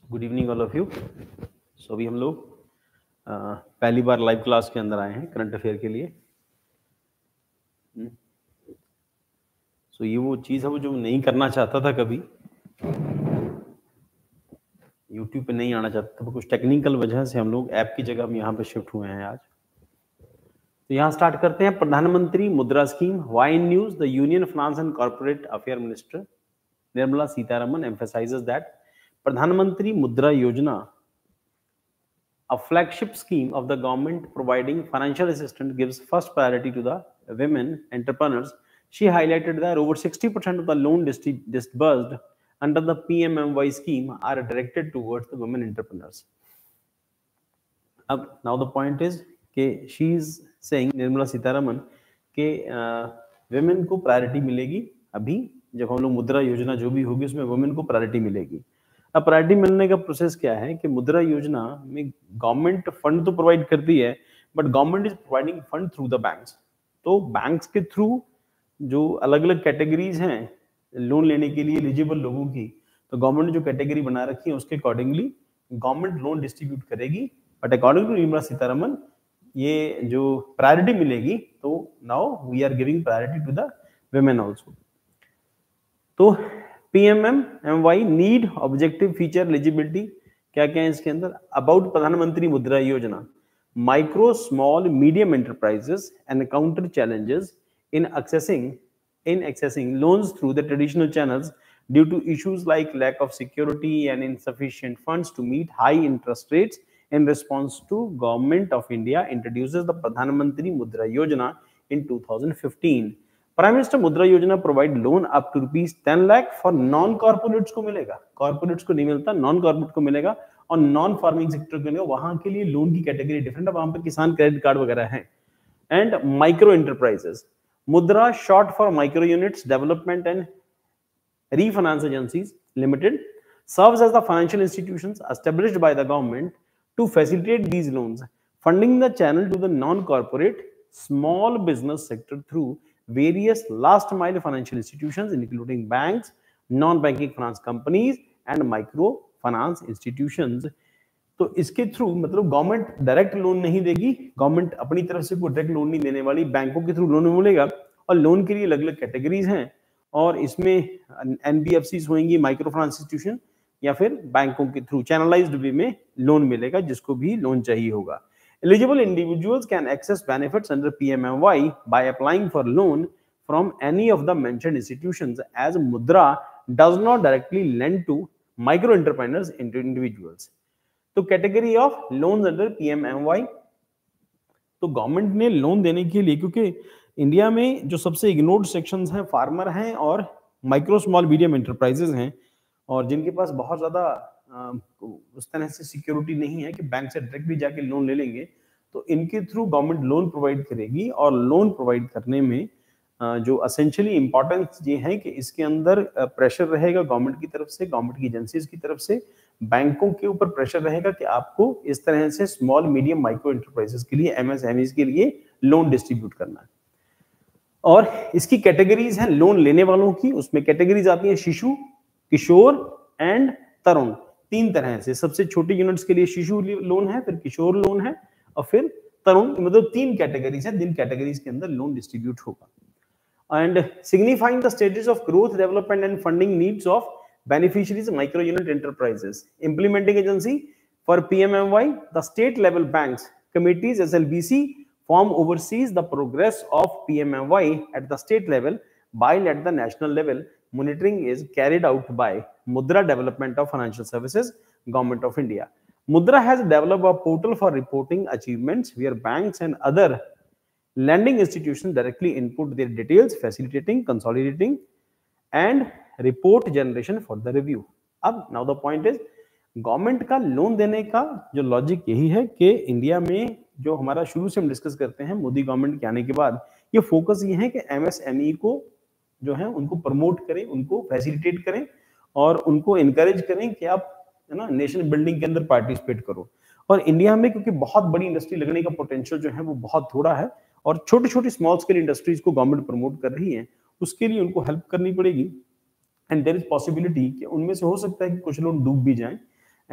Good evening all of you. So अभी हम लोग पहली बार लाइव क्लास के अंदर आए हैं करंट अफेयर के लिए। सो ये वो चीज़ है वो जो नहीं करना चाहता था कभी, यूट्यूब पे नहीं आना चाहता था, कुछ टेक्निकल वजह से हम लोग ऐप की जगह हम यहाँ पे शिफ्ट हुए हैं आज। तो यहाँ स्टार्ट करते हैं। प्रधानमंत्री Mudra scheme, why in news, the union finance and corporate affair minister Nirmala Sitharaman emphasizes that प्रधानमंत्री मुद्रा योजना, a flagship scheme of the government providing financial assistance, gives first priority to the women entrepreneurs. She highlighted that over 60% of the loan disbursed under the PMMY scheme are directed towards the women entrepreneurs. Now the point is कि she is saying, Nirmala Sitharaman, कि women को priority मिलेगी। अभी जब हम लोग मुद्रा योजना जो भी होगी उसमें वुमेन को प्रायोरिटी मिलेगी। अब प्रायोरिटी मिलने का प्रोसेस क्या है कि मुद्रा योजना में गवर्नमेंट फंड तो प्रोवाइड करती है, but government is providing fund through the banks. तो बैंक्स के थ्रू जो अलग अलग कैटेगरीज हैं लोन लेने के लिए एलिजिबल लोगों की, तो गवर्नमेंट ने जो कैटेगरी बना रखी है उसके अकॉर्डिंगली गवर्नमेंट लोन डिस्ट्रीब्यूट करेगी। But according to Nirmala Sitharaman ये जो प्रायोरिटी मिलेगी, तो now we are giving priority to the women also। तो PMMY need, objective, feature, eligibility क्या क्या है इसके अंदर। अबाउट प्रधानमंत्री Mudra Yojana, micro small medium enterprises encounter challenges in accessing loans through the traditional channels due to issues like lack of security and insufficient funds to meet high interest rates. In response to, Government of India introduces the Pradhan Mantri Mudra Yojana in 2015. Prime minister Mudra Yojana provide loan up to ₹10 lakh for non corporates को मिलेगा। Corporates को नहीं मिलता, non corporate को मिलेगा। और non farming sector को मिलेगा, वहां के लिए लोन की कैटेगरी डिफरेंट है, वहां पे किसान क्रेडिट कार्ड वगैरह है। And micro enterprises, Mudra short for micro units development and refinance agencies limited, serves as the financial institutions established by the government to facilitate these loans, funding the channel to the non-corporate small business sector through various last mile financial institutions including banks, non-banking finance companies and micro finance institutions। तो इसके through मतलब government direct loan नहीं देगी, government अपनी तरफ से कोई direct loan नहीं देने वाली, बैंकों के थ्रू लोन मिलेगा। और लोन के लिए अलग अलग कैटेगरीज हैं और इसमें एनबीएफसीज होंगी, माइक्रो फाइनेंस इंस्टीट्यूशन, या फिर बैंकों के थ्रू चैनलाइज्ड वे में लोन मिलेगा जिसको भी लोन चाहिए होगा। Eligible individuals can access benefits under PMMY by applying for loan from any of the mentioned institutions, as Mudra does not directly lend to micro entrepreneurs into individuals। तो category of loans under PMMY, तो government ने loan देने के लिए, क्योंकि India में जो सबसे इग्नोर्ड सेक्शंस हैं फार्मर हैं और माइक्रो स्मॉल मीडियम एंटरप्राइजेस हैं, और जिनके पास बहुत ज़्यादा उस तरह से सिक्योरिटी नहीं है कि बैंक से डायरेक्टली जाके लोन ले लेंगे, तो इनके थ्रू गवर्नमेंट लोन प्रोवाइड करेगी। और लोन प्रोवाइड करने में जो असेंशियली इंपॉर्टेंस ये है कि इसके अंदर प्रेशर रहेगा गवर्नमेंट की तरफ से, गवर्नमेंट की एजेंसीज की तरफ से, बैंकों के ऊपर प्रेशर रहेगा कि आपको इस तरह से स्मॉल मीडियम माइक्रो एंटरप्राइजेस के लिए, एमएसएमईज के लिए लोन डिस्ट्रीब्यूट करना है। और इसकी कैटेगरीज हैं लोन लेने वालों की, उसमें कैटेगरीज आती हैं शिशु, किशोर एंड तरुण, तीन तरह से। सबसे छोटी यूनिट्स के लिए शिशु लोन है, फिर किशोर लोन है और फिर तरुण, मतलब तीन कैटेगरीज है, जिन कैटेगरीज के अंदर लोन डिस्ट्रीब्यूट होगा। and signifying the stages of growth, development and funding needs of beneficiaries micro unit enterprises. Implementing agency for PMMY, the state level banks committees SLBC form oversees the progress of PMMY at the state level, while at the national level monitoring is carried out by Mudra Development of Financial Services, Government of India. Mudra has developed a portal for reporting achievements where banks and other lending institutions directly input their details, facilitating, consolidating and report generation for the review। अब now the point is, government का loan देने का जो logic यही है कि India में जो हमारा शुरू से हम डिस्कस करते हैं मोदी गवर्नमेंट के आने के बाद, ये फोकस ये है कि एमएसएमई को जो है उनको प्रमोट करें, उनको फैसिलिटेट करें और उनको इनकरेज करें कि आप है ना नेशन बिल्डिंग के अंदर पार्टिसिपेट करो। और इंडिया में क्योंकि बहुत बड़ी इंडस्ट्री लगने का पोटेंशियल जो है वो बहुत थोड़ा है, और छोटी छोटी स्मॉल स्केल इंडस्ट्रीज को गवर्नमेंट प्रमोट कर रही है, उसके लिए उनको हेल्प करनी पड़ेगी। एंड देयर इज पॉसिबिलिटी कि उनमें से हो सकता है कि कुछ लोग डूब भी जाएं,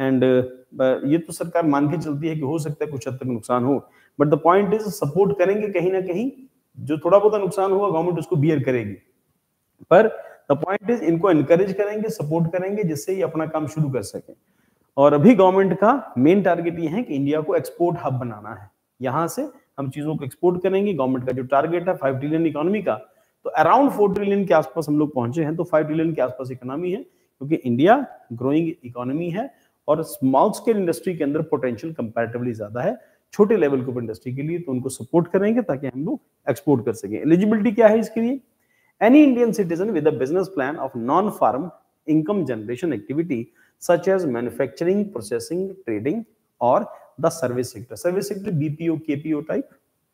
एंड ये तो सरकार मान के चलती है कि हो सकता है कुछ हद तक नुकसान हो, but the point is support करेंगे कहीं ना कहीं, जो थोड़ा बहुत नुकसान होगा गवर्नमेंट उसको बियर करेगी, पर द पॉइंट इज इनको एनकरेज करेंगे, सपोर्ट करेंगे, जिससे ये अपना काम शुरू कर सके। और अभी गवर्नमेंट का मेन टारगेट ये है कि इंडिया को एक्सपोर्ट हब बनाना है, यहां से हम चीजों को एक्सपोर्ट करेंगे। गवर्नमेंट का जो टारगेट है 5 ट्रिलियन इकोनॉमी का, तो अराउंड 4 ट्रिलियन के आसपास हम लोग पहुंचे हैं, तो 5 ट्रिलियन के आसपास इकोनॉमी है, क्योंकि इंडिया ग्रोइंग इकोनॉमी है और स्मॉल स्केल इंडस्ट्री के अंदर पोटेंशियल कंपैरेटिवली ज्यादा है छोटे लेवल के इंडस्ट्री के लिए, तो उनको सपोर्ट करेंगे ताकि हम लोग एक्सपोर्ट कर सकें। एलिजिबिलिटी क्या है इसके लिए? Any Indian citizen with a business plan of non farm income generation activity such as manufacturing, processing, trading or the service sector. Service sector BPO, KPO type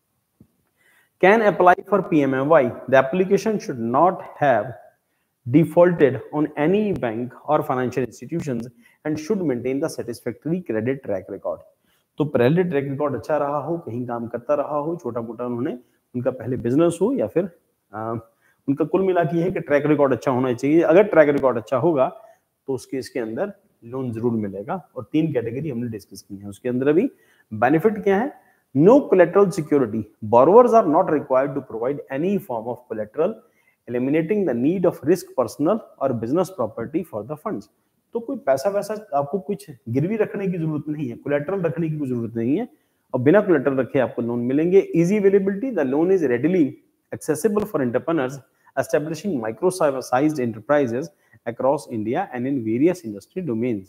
can apply for PMAY. The application should not have defaulted on any bank or financial institutions and should maintain the satisfactory credit track record. तो credit track record अच्छा रहा हो, कहीं काम करता रहा हो, छोटा मोटा उन्होंने उनका पहले बिजनेस हो या फिर उनका कुल मिला के है कि ट्रैक रिकॉर्ड अच्छा होना चाहिए। अगर ट्रैक रिकॉर्ड अच्छा होगा तो उसके इसके अंदर लोन जरूर मिलेगा। और 3 कैटेगरी हमने डिस्कस की है, उसके अंदर अभी बेनिफिट क्या है? No collateral security, borrowers are not required to provide any form of collateral, eliminating the need of risk personal और business property for the funds. तो कोई पैसा वैसा आपको कुछ गिरवी रखने की जरूरत नहीं है, कोलैटरल रखने की कोई जरूरत नहीं है, और बिना कोलैटरल रखे आपको लोन मिलेंगे। Easy availability, the loan is readily accessible for entrepreneurs establishing micro-sized enterprises across India and in various industry domains.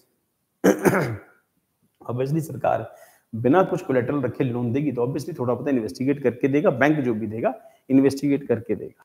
Obviously सरकार बिना कुछ कोलैटरल रखे लोन देगी तो ऑब्वियसली थोड़ा बहुत इन्वेस्टिगेट करके देगा, बैंक जो भी देगा इन्वेस्टिगेट करके देगा।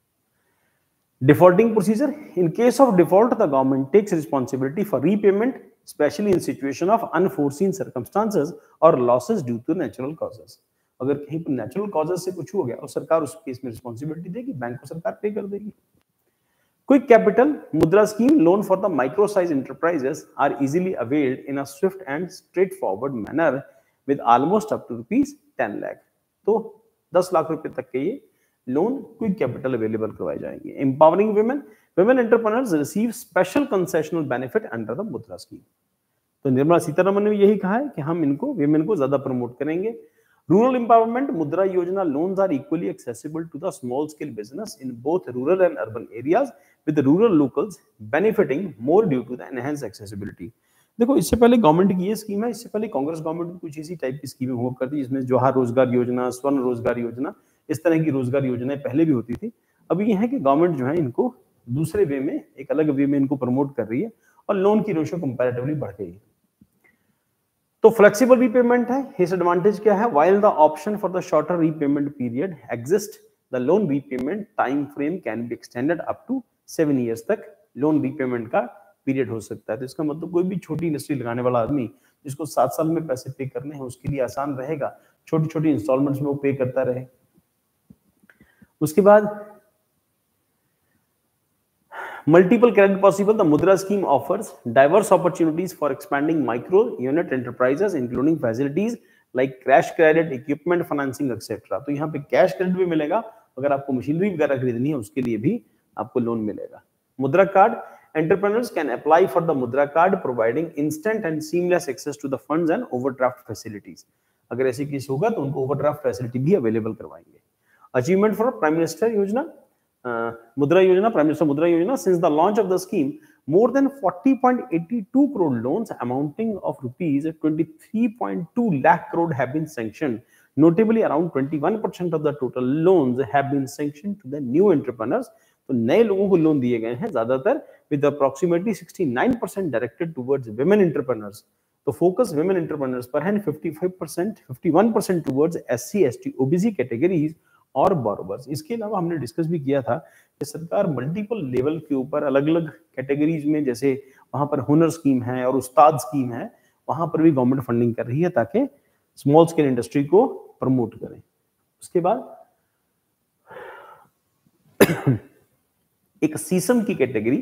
Defaulting procedure, in case of default the government takes responsibility for repayment, especially in situation of unforeseen circumstances or losses due to natural causes. अगर कहीं पर नेचुरल कॉजेस से कुछ हो गया और सरकार उस केस में रिस्पांसिबिलिटी देगी, बैंक को सरकार पे कर देगी। Quick capital Mudra scheme loan for the micro size enterprises are easily availed in a swift and straightforward manner with almost up to ₹10 lakh. तो 10 लाख रुपए तक के ये लोन क्विक कैपिटल अवेलेबल करवाए जाएंगे। Empowering women, women entrepreneurs receive special concessional benefit under the Mudra scheme. तो निर्मला सीतारमण ने यही कहा है कि हम इनको विमेन को ज्यादा प्रमोट करेंगे। Rural empowerment, Mudra Yojana loans are equally accessible to the small scale business in both rural and urban areas, with the rural locals benefiting more due to the enhanced accessibility. देखो इससे पहले government की ये scheme है, इससे पहले Congress government भी कुछ इसी टाइप की स्कीमें हुआ करती, जिसमें जवाहर रोजगार योजना, स्वर्ण रोजगार योजना, इस तरह की रोजगार योजनाएं पहले भी होती थी। अब ये है कि गवर्नमेंट जो है इनको दूसरे वे में, एक अलग वे में इनको प्रमोट कर रही है और लोन की रेशियो कंपैरेटिवली बढ़ गई है। तो फ्लेक्सिबल रीपेमेंट है, इस एडवांटेज क्या है? While the option for the shorter repayment period exist, the loan repayment time frame can be extended up to 7 years तक लोन रीपेमेंट का पीरियड हो सकता है। तो इसका मतलब कोई भी छोटी इंडस्ट्री लगाने वाला आदमी जिसको 7 साल में पैसे पे करने हैं उसके लिए आसान रहेगा, छोटी छोटी इंस्टॉलमेंट्स में वो पे करता रहे। उसके बाद multiple credit possible, the Mudra scheme offers diverse opportunities for expanding micro unit enterprises including facilities like cash credit, equipment financing etc. तो यहाँ पे कैश क्रेडिट भी मिलेगा, अगर आपको मशीनरी वगैरह खरीदनी है उसके लिए भी आपको लोन मिलेगा। Mudra card, entrepreneurs can apply for the Mudra card providing instant and seamless access to the funds and overdraft facilities. अगर ऐसी केस होगा तो उनको ओवरड्राफ्ट फैसिलिटी भी अवेलेबल करवाएंगे। Achievement for prime minister Yojana, Mudra Yojana, Prime Minister Mudra Yojana, since the launch of the scheme, more than 40.82 crore loans amounting of rupees 23.2 lakh crore have been sanctioned. Notably, around 21% of the total loans have been sanctioned to the new entrepreneurs. तो नए लोगों को loan दिए गए हैं ज्यादातर, with approximately 69% directed towards women entrepreneurs. तो focus women entrepreneurs पर है, 51% towards SC, ST, OBC categories और बोरोवर्स। इसके अलावा हमने डिस्कस भी किया था कि सरकार मल्टीपल लेवल के ऊपर अलग अलग कैटेगरीज में, जैसे वहां पर हुनर स्कीम है और उस्ताद स्कीम है, वहां पर भी गवर्नमेंट फंडिंग कर रही है ताकि स्मॉल स्केल इंडस्ट्री को प्रमोट करें। उसके बाद एक सीसम की कैटेगरी,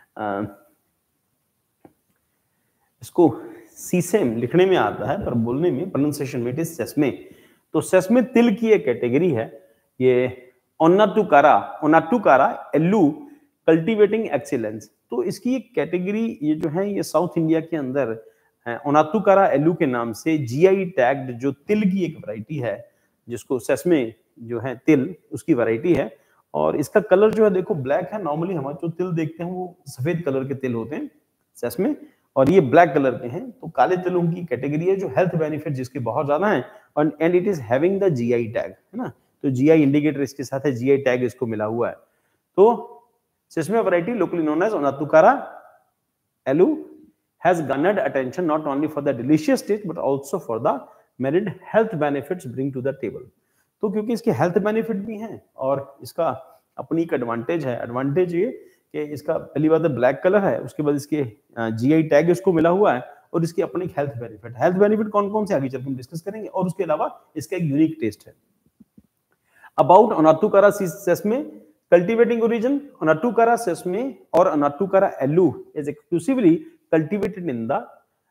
इसको सीसेम लिखने में आता है पर बोलने में प्रोनाउंसिएशन में इट इज सेस्मे। तो सेस्मे तिल की एक कैटेगरी है, ये ओनाटुकारा एल्लू कल्टीवेटिंग एक्सीलेंस। तो इसकी एक कैटेगरी ये जो है ये साउथ इंडिया के अंदर ओनातुकारा एलू के नाम से जीआई टैग्ड जो तिल की एक वैरायटी है, जिसको सेसमे जो है तिल उसकी वैरायटी है, और इसका कलर जो है देखो ब्लैक है। नॉर्मली हम जो तिल देखते हैं वो सफेद कलर के तिल होते हैं सेसमे, और ये ब्लैक कलर के हैं, तो काले तिलों की कैटेगरी है जो हेल्थ बेनिफिट जिसके बहुत ज्यादा हैं, और and it is having the GI tag, है ना। तो जीआई इंडिकेटर इसके साथ है, जीआई टैग इसको मिला हुआ है। तो sesame variety locally known as Onattukara Ellu has garnered attention not only for the delicious taste but also for the myriad health benefits bring to the table। तो क्योंकि इसके हेल्थ बेनिफिट भी हैं और इसका अपनी एक एडवांटेज है। एडवांटेज ये कि इसका पहली बात है ब्लैक कलर है, उसके बाद इसके जीआई टैग इसको मिला हुआ है, और इसकी अपनी हेल्थ बेनिफिट। हेल्थ बेनिफिट कौन कौन से आगे चलकर हम डिस्कस करेंगे, और उसके अलावा इसका एक यूनिक टेस्ट है। About Onattukara sesame cultivating origin, Onattukara sesame और Onattukara Ellu is exclusively cultivated in the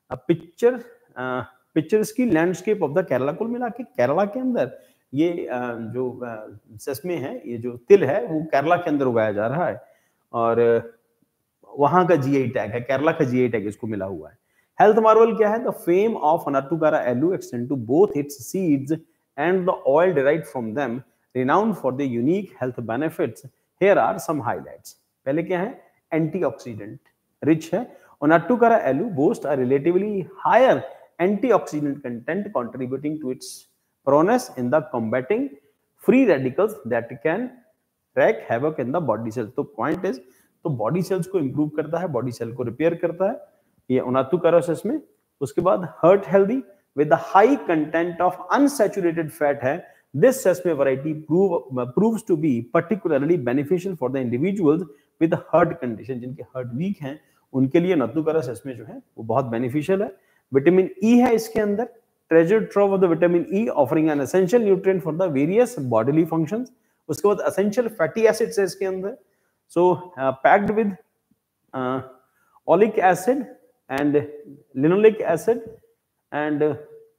picturesque landscape of the Kerala. कुल मिला के केरला के अंदर ये जो सेसमे है, ये जो तिल है, वो केरला के अंदर उगाया जा रहा है, और वहां का जीआई टैग है, केरला का जीआई टैग इसको मिला हुआ है। हेल्थ मार्वल क्या है? The fame of Onattukara Ellu extend to both its seeds and the oil derived from them, renowned for the unique health benefits. Here are some highlights. पहले क्या है? एंटीऑक्सीडेंट रिच है। Onattukara Ellu boasts a relatively higher antioxidant content contributing to its prowess in the combating free radicals that can wreak havoc in the body cells। तो point is, तो body cells को improve करता है, body cell को repair करता है ये ओनातुकारा sesame. उसके बाद heart healthy with the high content of unsaturated fat है। This sesame variety proves to be particularly beneficial for the individuals with heart condition। जिनके हार्ट वीक हैं उनके लिए ओनातुकारा सेसमे जो है वो बहुत बेनिफिशियल है। विटामिन ई है इसके अंदर, treasure trove of the vitamin E offering an essential nutrient for the various bodily functions. उसके बाद एसेंशियल फैटी एसिड्स है इसके अंदर, so packed with oleic acid and linoleic acid and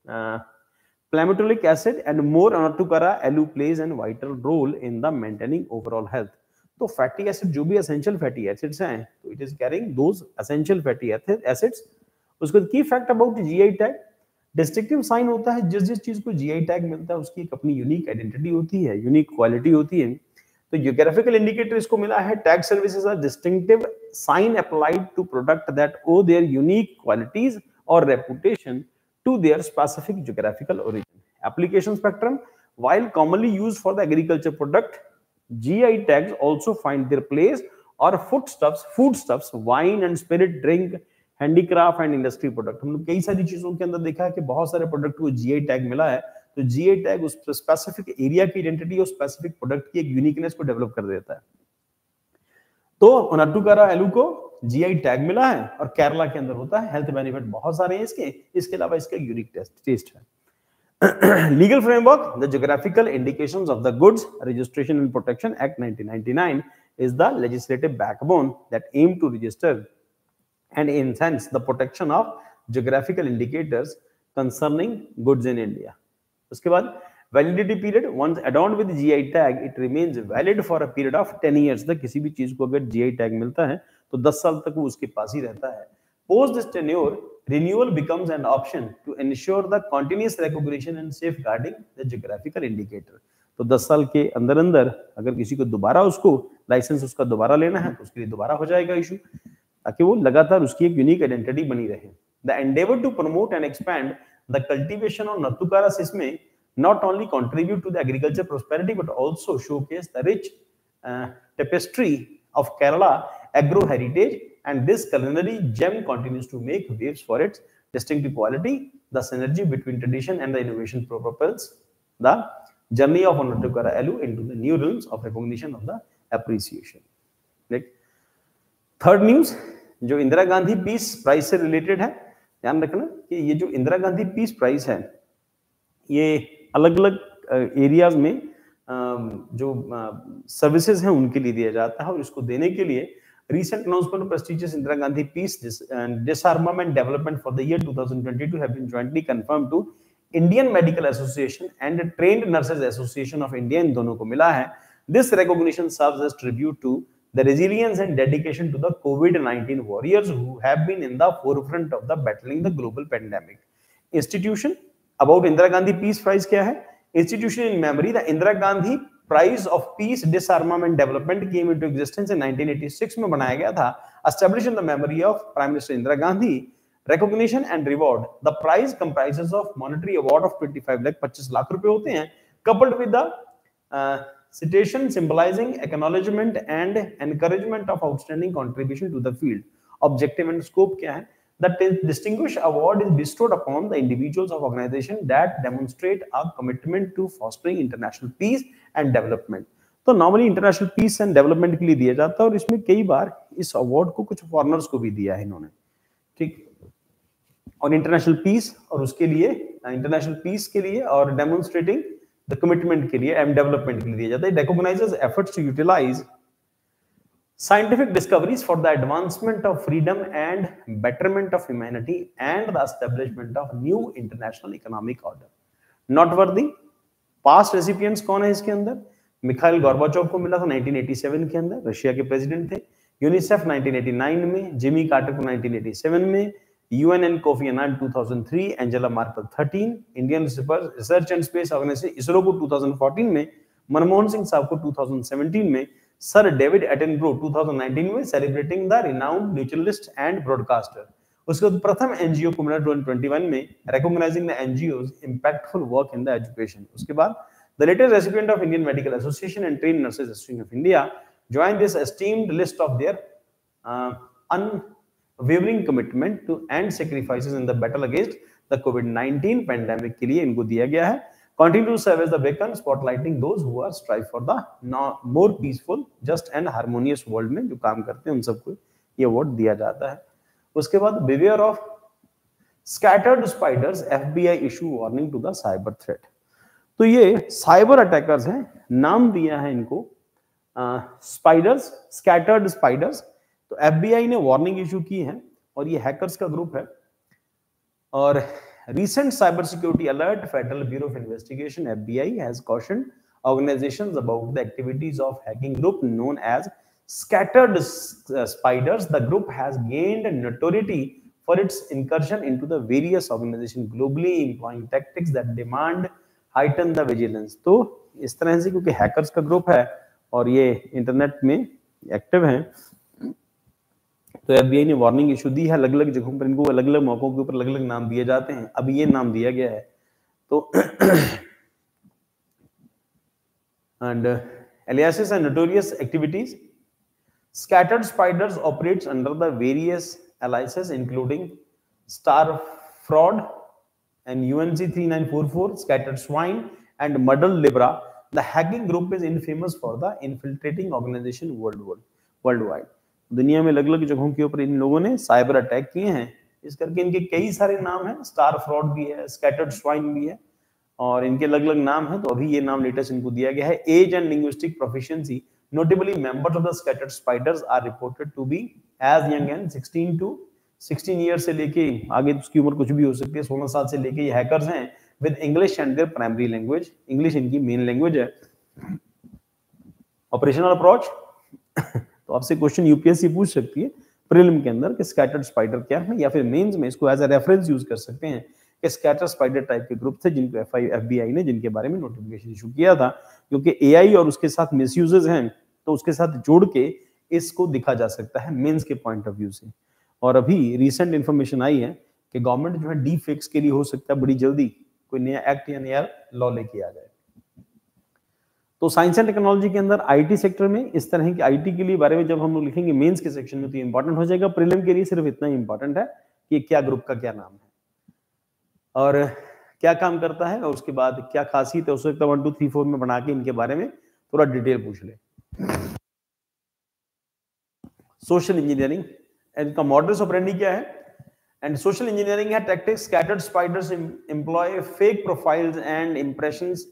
Palmitoleic acid and more Onattukara Ellu plays an vital role in the maintaining overall health। तो fatty acid जो भी essential fatty acids हैं, तो it is carrying those essential fatty acids. उसके बाद key fact about GI tag, distinctive sign होता है, जिस जिस चीज को जीआई टैग मिलता है उसकी एक अपनी यूनिक आइडेंटिटी होती है, यूनिक क्वालिटी होती है। तो ज्योग्राफिकल इंडिकेटर इसको मिला है। Tag services are distinctive sign applied to product that owe their unique qualities और reputation to their specific geographical origin। Application spectrum, while commonly used for the agriculture product, GI tags also find their place or foodstuffs, wine and spirit drink, handicraft and industry product। हम लोग कई सारी चीजों के अंदर देखा है कि बहुत सारे प्रोडक्ट को जीआई टैग मिला है। तो जीआई टैग उस स्पेसिफिक एरिया की आइडेंटिटी और स्पेसिफिक प्रोडक्ट की एक यूनिकनेस को डेवलप कर देता है। तो ओनातुकारा एलू को जीआई टैग मिला है और केरला के अंदर होता है। हेल्थ बेनिफिट बहुत सारे हैं इसके अलावा इसका यूनिक टेस्ट है। Legal framework, the geographical indications of the goods registration and protection act 1999 is the legislative backbone that aim to register and enhance the protection of geographical indicators concerning goods in India. उसके बाद validity period, once adorned with GI tag it remains valid for a period of 10 years तक। किसी भी चीज को अगर GI tag मिलता है तो 10 साल तक वो उसके पास ही रहता है। Post this tenure renewal becomes an option to ensure the continuous recognition and safeguarding the geographical indicator. तो 10 साल के अंदर अंदर अगर किसी को दोबारा उसको लाइसेंस उसका दोबारा लेना है तो उसके लिए दोबारा हो जाएगा इशू, ताकि वो लगातार उसकी एक यूनिक आइडेंटिटी बनी रहे। The endeavour to promote and expand the cultivation of Onattukara sesame not only contribute to the agriculture prosperity but also showcase the rich tapestry of Kerala agro heritage, and this culinary gem continues to make waves for its distinctive quality. The synergy between tradition and the innovation propels the journey of Onatukara Elu into the new realms of recognition of the appreciation. Like third news, जो Indira Gandhi peace prize से related है, ध्यान रखना कि ये जो Indira Gandhi peace prize है ये अलग अलग एरियाज में जो सर्विसेज हैं उनके लिए दिया जाता है, और इसको देने के लिए recent announcement of prestigious Indira Gandhi Peace Disarmament Development for the year 2022 have been jointly confirmed to Indian Medical Association and Trained Nurses Association of India। इन दोनों को मिला है। This recognition serves as tribute to the resilience and dedication to the COVID-19 warriors who have been in the forefront of the battling the global pandemic. Institution about Indira Gandhi Peace Prize क्या है? Institution in memory, the Indira Gandhi Prize of Peace, Disarmament, Development came into existence in 1986 में बनाया गया था. Established in the memory of Prime Minister Indira Gandhi. Recognition and reward. The prize comprises of monetary award of 25 lakh रुपए होते हैं, coupled with the citation symbolizing acknowledgement and encouragement of outstanding contribution to the field. Objective and scope क्या है? The distinguished award is bestowed upon the individuals of organization that demonstrate a commitment to fostering international peace and development. तो normally international peace and development के लिए दिया जाता है और इसमें कई बार इस अवार्ड को कुछ फॉरेनर्स को भी दिया है इन्होंने, ठीक. और इंटरनेशनल पीस और उसके लिए इंटरनेशनल पीस के लिए और डेमोन्स्ट्रेटिंग द कमिटमेंट के लिए एंड डेवलपमेंट के लिए दिया जाता है. Recognises efforts to utilise scientific discoveries for the advancement of freedom and betterment of humanity and the establishment of new international economic order. Noteworthy past recipients कौन है इसके अंदर? मिखाइल गोर्बाचोव को मिला था 1987 के अंदर, रशिया के प्रेसिडेंट थे. यूनिसेफ 1989 में, जिमी कार्टर को 1987 में, UN and Kofi Annan 2003, Angela Merkel 13, Indian research and space organisation ISRO को 2014 में, मनमोहन सिंह साहब को 2017 में, सर डेविड एटनब्रो 2019 में, celebrating the renowned naturalist and broadcaster. उसके बाद प्रथम एनजीओ को मिला 2021 में, recognising the NGO's impactful work in the education. उसके बाद the latest recipient of Indian medical association and trained nurses association of India joined this esteemed list of their unwavering commitment to and sacrifices in the battle against the COVID-19 pandemic के लिए इनको दिया गया है. Continue to serve as the beacon, spotlighting those who are strive for the more peaceful, just and harmonious world में जो काम करते हैं उन सबको ये अवार्ड दिया जाता है. उसके बाद beware of scattered spiders, FBI issue warning to the cyber threat. तो ये साइबर अटैकर्स हैं, नाम दिया है इनको स्पाइडर्स, स्कैटर्ड स्पाइडर्स. तो FBI ने वार्निंग इशू की है और ये हैकर्स का ग्रुप है. और recent cybersecurity alert, Federal Bureau of Investigation (FBI) has cautioned organizations about the activities of hacking group known as scattered spiders. The group has gained notoriety for its incursion into the various organizations globally, employing tactics that demand heighten the vigilance. तो इस तरह से क्योंकि hackers का group है और ये internet में एक्टिव हैं, तो FBI ने वार्निंग इशू दी है. अलग अलग जगहों पर इनको अलग अलग मौकों के ऊपर अलग अलग नाम दिए जाते हैं. अभी ये नाम दिया गया है. तो and aliases and notorious activities. Scattered spiders operates under the various aliases including Star Fraud and UNC 3944, Scattered Swine and Muddle Libra. The hacking group is infamous for the infiltrating organization worldwide. दुनिया में अलग अलग जगहों के ऊपर इन लोगों ने cyber attack किए हैं. इस करके इनके कई सारे नाम हैं. स्टार फ्रॉड भी है, स्कैटर्ड स्वाइन भी है और इनके अलग अलग नाम हैं. तो अभी ये नाम लेटेस्ट इनको दिया गया है. Age and linguistic proficiency. Notably members of the scattered spiders are reported to be as young and 16 year से लेके आगे उसकी उम्र कुछ भी हो सकती है, 16 साल से लेके ये हैकर्स हैं. With English and their primary language, English इनकी मेन लैंग्वेज है. Operational approach. तो आपसे क्वेश्चन यूपीएससी पूछ सकती है प्रीलिम के अंदर कि स्कैटर्ड स्पाइडर क्या है, या फिर मेंस में इसको एज अ रेफरेंस यूज कर सकते हैं कि स्कैटर स्पाइडर टाइप के ग्रुप थे जिनको FBI ने जिनके बारे में नोटिफिकेशन इशू किया था. क्योंकि AI और उसके साथ मिसयूजेस हैं तो उसके साथ जोड़ के इसको दिखा जा सकता है मेंस के पॉइंट ऑफ व्यू से. और अभी रिसेंट इंफॉर्मेशन आई है कि गवर्नमेंट जो है डी फेक्स के लिए हो सकता है बड़ी जल्दी कोई नया एक्ट या नया लॉ लेके आ जाए. तो साइंस एंड टेक्नोलॉजी के अंदर IT सेक्टर में इस तरह की IT के लिए बारे में जब हम लोग लिखेंगे मेंस के सेक्शन में तो इंपॉर्टेंट हो जाएगा. प्रीलिम के लिए सिर्फ इतना ही इंपॉर्टेंट है कि क्या ग्रुप का क्या नाम है और क्या काम करता है और उसके बाद क्या खासियत है. उसको 1 2 3 4 में बना के इनके बारे में थोड़ा डिटेल पूछ ले. सोशल इंजीनियरिंग, इनका मॉडल्स ऑपरेंडी क्या है. एंड सोशल इंजीनियरिंग है tactics. Scattered spiders employ fake profiles and impressions,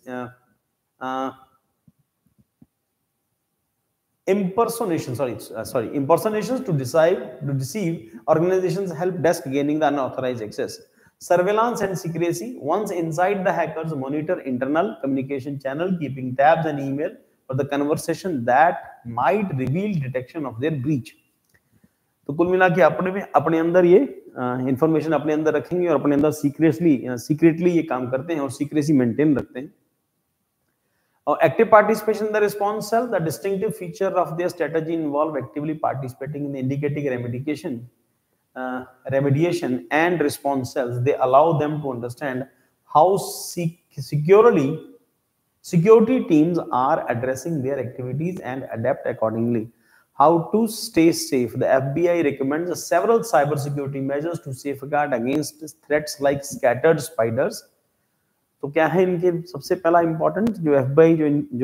impersonations to deceive organizations, help desk gaining the unauthorized access. Surveillance and secrecy. Once inside, the hackers monitor internal communication channel, keeping tabs and email for the conversation that might reveal detection of their breach. तो कुल मिला के अपने अंदर ये information अपने अंदर रखेंगे और अपने अंदर सीक्रेटली ये काम करते हैं और सीक्रेसी मेंटेन रखते हैं. Active participation in the response cell, the distinctive feature of their strategy involve actively participating in the indicating remediation and response cells. They allow them to understand how security teams are addressing their activities and adapt accordingly. How to stay safe? The FBI recommends several cybersecurity measures to safeguard against threats like scattered spiders. तो क्या है इनके सबसे पहला important जो FBI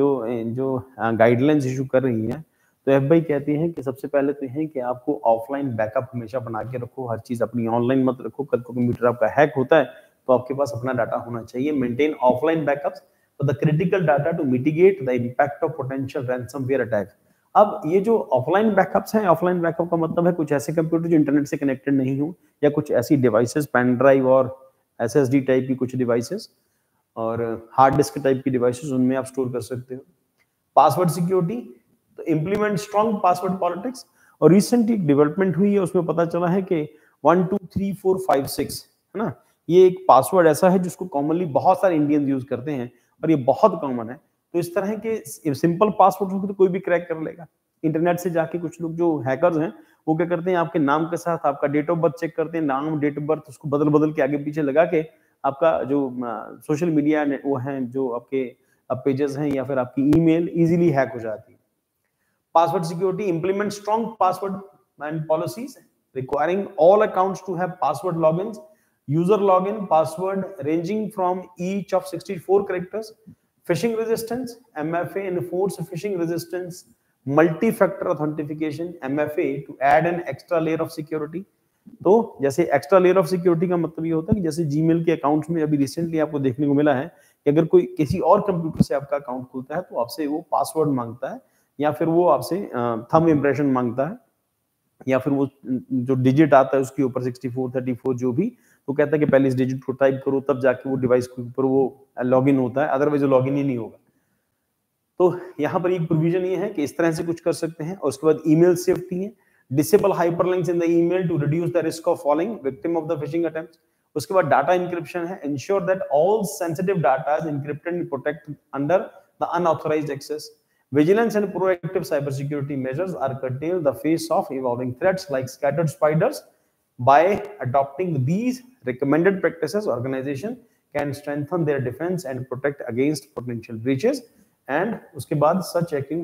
जो guidelines issue कर रही है, तो एफबीआई कहती है कि सबसे पहले तो है कि आपको ऑफलाइन बैकअप हमेशा बना के रखो, हर चीज अपनी ऑनलाइन मत रखो. कल को कंप्यूटर आपका हैक होता है तो आपके पास अपना डाटा होना चाहिए. Maintain offline backups for the critical data to mitigate the impact of potential ransomware attack. अब ये जो ऑफलाइन बैकअप्स हैं, ऑफलाइन बैकअप का मतलब है कुछ ऐसे कंप्यूटर जो इंटरनेट से कनेक्टेड नहीं हो, या कुछ ऐसी डिवाइसेस, पेन ड्राइव और एसएसडी टाइप की कुछ डिवाइसेस और हार्ड डिस्क टाइप की डिवाइसेस, उनमें आप स्टोर कर सकते हो. पासवर्ड सिक्योरिटी, तो इंप्लीमेंट स्ट्रॉन्ग पासवर्ड पॉलिटिक्स. और रिसेंटली एक डेवलपमेंट हुई है, उसमें पता चला है कि 1 2 3 4 5 6 है ना, ये एक पासवर्ड ऐसा है जिसको कॉमनली बहुत सारे इंडियंस यूज करते हैं और ये बहुत कॉमन है. तो इस तरह के सिंपल पासवर्ड हो तो कोई भी क्रैक कर लेगा. इंटरनेट से जाके कुछ लोग जो हैकर्स हैं वो क्या करते हैं, आपके नाम के साथ आपका डेट ऑफ बर्थ चेक करते हैं, नाम, डेट ऑफ बर्थ, उसको बदल बदल के आगे पीछे लगा के आपका जो सोशल मीडिया वो हैं, जो आपके पेजेस हैं या फिर आपकी ईमेल इजीली हैक हो जाती है. Password security, implement strong password and policies requiring all accounts to have password logins, user login password ranging from each of 64 characters. Phishing resistance, MFA enforce phishing resistance, multi factor authentication, MFA to add an extra layer of security. तो जैसे extra layer of security का मतलब ये होता है कि जैसे Gmail के अकाउंट्स में अभी रिसेंटली आपको देखने को मिला है कि अगर कोई किसी और कंप्यूटर से आपका अकाउंट खुलता है तो आपसे वो पासवर्ड मांगता है, या फिर वो आपसे थंब इंप्रेशन मांगता है, या फिर वो जो डिजिट आता है उसके ऊपर 64 34 जो भी, तो कहता है कि पहले इस डिजिट को टाइप करो तब जाके वो डिवाइस के ऊपर वो लॉगिन होता है, अदरवाइज लॉगिन ही नहीं होगा. तो यहाँ पर एक प्रोविजन ये है कि इस तरह से कुछ कर सकते हैं. और उसके बाद ईमेल सेफ्टी है, disable hyperlinks in the email to reduce the risk of falling victim of the phishing attempts. उसके बाद डाटा इंक्रिप्शन है, ensure that all sensitive data is encrypted and protected under the unauthorized access. Vigilance and proactive cybersecurity measures are curtailed the face of evolving threats like scattered spiders. By adopting these recommended practices, organization can strengthen their defense and protect against potential breaches. And उसके बाद such hacking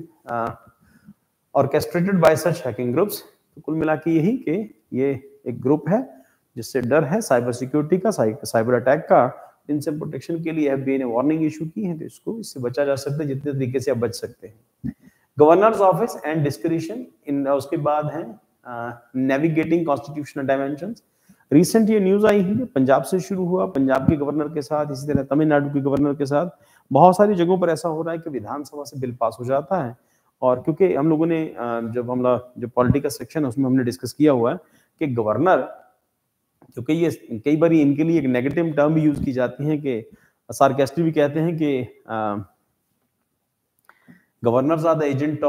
orchestrated by such hacking groups. तो कुल मिला के यही कि ये एक ग्रुप है जिससे डर है साइबर सिक्योरिटी का, साइबर अटैक का. इनसे प्रोटेक्शन के लिए एफबीआई ने वार्निंग इशू की है, तो इससे बचा जा सकता है जितने तरीके से आप बच सकते हैं. Governor's office and discretion in, उसके बाद है नेविगेटिंग कॉन्स्टिट्यूशनल डायमेंशंस. रिसेंट ये न्यूज आई है, पंजाब से शुरू हुआ, पंजाब के गवर्नर के साथ, इसी तरह तमिलनाडु के गवर्नर के साथ बहुत सारी जगहों पर ऐसा हो रहा है कि विधानसभा से बिल पास हो जाता है. और क्योंकि हम लोगों ने जो पॉलिटिकल सेक्शन है उसमें हमने डिस्कस किया हुआ है कि गवर्नर, क्योंकि ये कई बार इनके लिए एक नेगेटिव टर्म भी यूज की जाती है कि सार्केस्टिक भी कहते हैं कि governors are the agent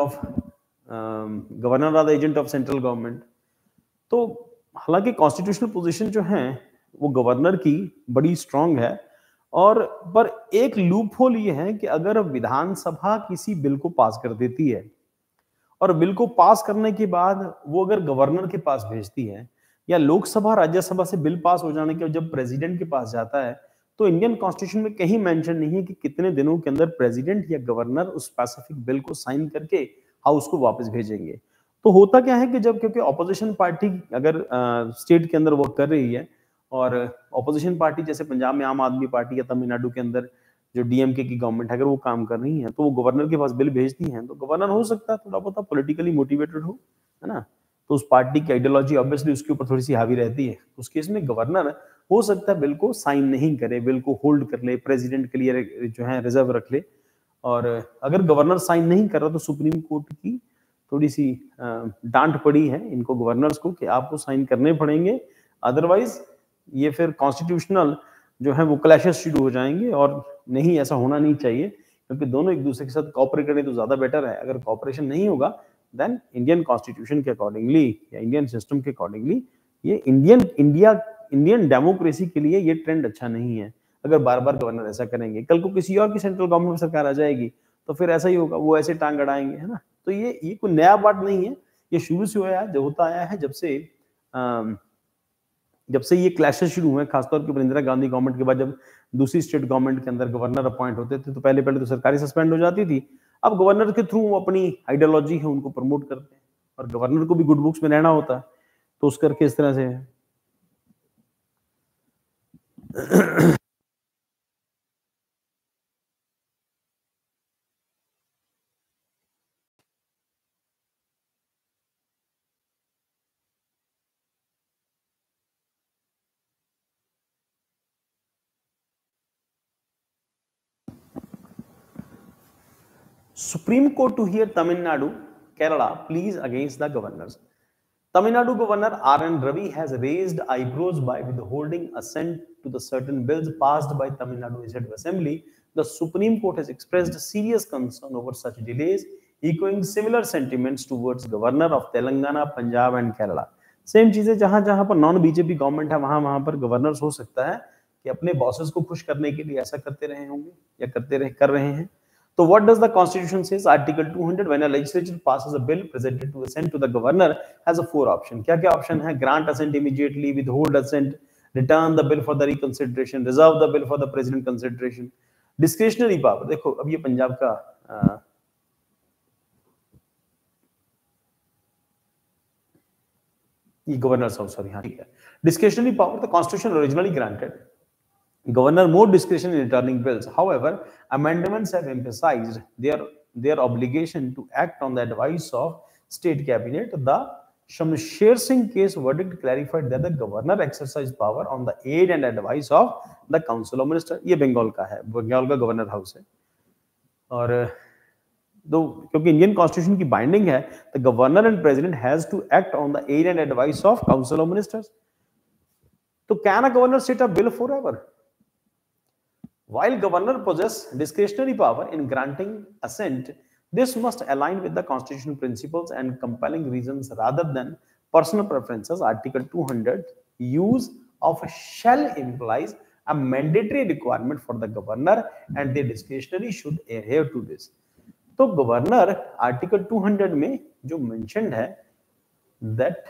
of central government. तो हालांकि कॉन्स्टिट्यूशनल पोजीशन जो है वो गवर्नर की बड़ी स्ट्रांग है, और पर एक लूप होल ये है कि अगर विधानसभा किसी बिल को पास कर देती है और बिल को पास करने के बाद वो अगर गवर्नर के पास भेजती है, या लोकसभा राज्यसभा से बिल पास हो जाने के जब प्रेसिडेंट के पास जाता है, तो इंडियन कॉन्स्टिट्यूशन में कहीं मेंशन नहीं है कि कितने दिनों के अंदर प्रेसिडेंट या गवर्नर उस स्पेसिफिक बिल को साइन करके हाउस को वापस भेजेंगे. तो होता क्या है कि जब, क्योंकि ऑपोजिशन पार्टी अगर स्टेट के अंदर वर्क कर रही है, और ऑपोजिशन पार्टी जैसे पंजाब में आम आदमी पार्टी या तमिलनाडु के अंदर जो डीएमके की गवर्नमेंट है, अगर वो काम कर रही है तो वो गवर्नर के पास बिल भेजती हैं, तो गवर्नर हो सकता है थोड़ा बहुत पॉलिटिकली मोटिवेटेड हो, है ना, तो उस पार्टी की आइडियोलॉजी ऑब्वियसली उसके ऊपर थोड़ी सी हावी रहती है. उस केस में गवर्नर हो सकता है बिल को साइन नहीं करे, बिल को होल्ड कर ले, प्रेसिडेंट के लिए जो है रिजर्व रख ले. और अगर गवर्नर साइन नहीं कर रहा तो सुप्रीम कोर्ट की थोड़ी सी डांट पड़ी है इनको गवर्नर्स को कि आपको साइन करने पड़ेंगे, अदरवाइज ये फिर कॉन्स्टिट्यूशनल जो है वो क्लैशेस शुरू हो जाएंगे. और नहीं, ऐसा होना नहीं चाहिए क्योंकि दोनों एक दूसरे के साथ कॉपरेट करें तो ज्यादा बेटर है। अगर कॉपरेशन नहीं होगा देन इंडियन कॉन्स्टिट्यूशन के अकॉर्डिंगली या इंडियन सिस्टम के अकॉर्डिंगली ये इंडियन डेमोक्रेसी के लिए ये ट्रेंड अच्छा नहीं है। अगर बार बार गवर्नर ऐसा करेंगे, कल को किसी और की सेंट्रल गवर्नमेंट सरकार आ जाएगी तो फिर ऐसा ही होगा, वो ऐसे टांग अड़ाएंगे, है ना। तो ये कोई नया बात नहीं है, ये शुरू से होता आया है जब से ये क्लैशेस शुरू हुए, खासतौर पर इंदिरा गांधी गवर्नमेंट के बाद जब दूसरी स्टेट गवर्नमेंट के अंदर गवर्नर अपॉइंट होते थे तो पहले तो सरकारी सस्पेंड हो जाती थी। अब गवर्नर के थ्रू अपनी आइडियोलॉजी है उनको प्रमोट करते हैं, और गवर्नर को भी गुड बुक्स में रहना होता है, तो उस करके इस तरह से है। Supreme Court to hear Tamil Nadu, Kerala pleas against the governors. Tamil Nadu Governor R.N. Ravi has raised eyebrows by withholding assent to the certain bills passed by Tamil Nadu Legislative Assembly. The Supreme Court has expressed serious concern over such delays, echoing similar sentiments towards Governor of Telangana, Punjab and Kerala. Same चीजें जहां पर non BJP government है वहां पर governors हो सकता है कि अपने बॉसेस को खुश करने के लिए ऐसा करते रहे होंगे या कर रहे हैं। So what does the Constitution says? Article 200, when a legislature passes a bill presented to assent to the governor, has a 4 option. क्या option है? Grant assent immediately, withhold assent, return the bill for the reconsideration, reserve the bill for the president consideration. Discretionary power. देखो अब ये पंजाब का ये governors house, sorry, हाँ ठीक है। Discretionary power, the Constitution originally granted Governor more discretion in returning bills. However, amendments have emphasized their obligation to act on the advice of state cabinet. The Shamsher Singh case verdict clarified that the governor exercised power on the aid and advice of the council of ministers. ये बंगाल का है, बंगाल का governor house है, और क्योंकि Indian constitution की binding है, the governor and president has to act on the aid and advice of council of ministers. तो can a governor sit a bill forever? While governor possesses discretionary power in granting assent, this must align with the constitutional principles and compelling reasons rather than personal preferences. Article 200 use of shall implies a mandatory requirement for the governor and the discretionary should adhere to this. तो governor article 200 में जो mentioned है that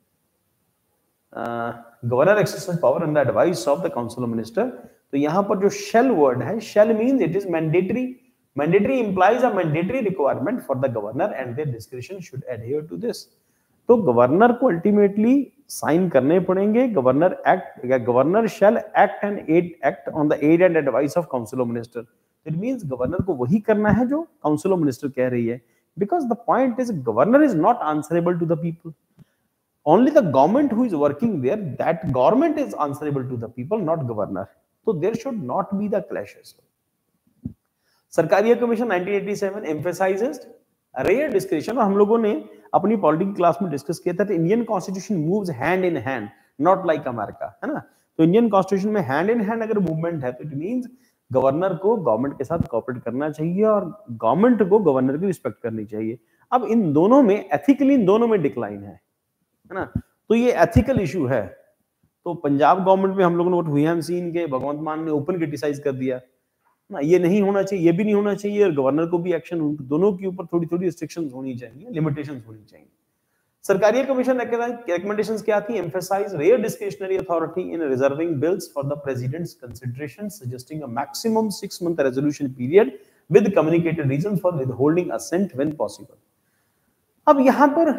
governor exercise power under advice of the council of minister, तो यहां पर जो shall word है, shall means it is mandatory. Mandatory implies a mandatory requirement for the governor and their discretion should adhere to this. तो governor को ultimately sign करने पड़ेंगे, governor shall act on the aid and advice of council of minister. It means governor को वही करना है जो council of minister कह रही है, because the point is governor is not answerable to the people. Only the government who is working there, that government is answerable to the people, not governor. So there should not be the clashes. Sarkaria commission 1987 emphasizes rare discretion, और हम लोगों ने अपनी political class में discuss किया था, Indian constitution moves hand in hand, not like America, है ना। तो इंडियन कॉन्स्टिट्यूशन में हैंड इन हैंड अगर मूवमेंट है तो इट मींस गवर्नर को गवर्नमेंट के साथ कोऑपरेट करना चाहिए और गवर्नमेंट को गवर्नर की रिस्पेक्ट करनी चाहिए। अब इन दोनों में एथिकली इन दोनों में डिक्लाइन है ना, तो ये एथिकल इशू है। तो पंजाब गवर्नमेंट में हम लोगों ने व्हाट वी हैव सीन के भगवंत मान ने ओपन क्रिटिसाइज कर दिया ना, ये नहीं होना चाहिए, ये भी नहीं होना चाहिए, और गवर्नर को भी एक्शन, दोनों के ऊपर थोड़ी थोड़ी रिस्ट्रिक्शंस होनी चाहिए, लिमिटेशंस होनी चाहिए। सरकारिया कमीशन रिकमेंडेशंस क्या थी? Emphasize rare discretionary authority in reserving bills for the president's consideration, suggesting a maximum 6 month resolution period with communicated reason for withholding assent when possible. अब यहां पर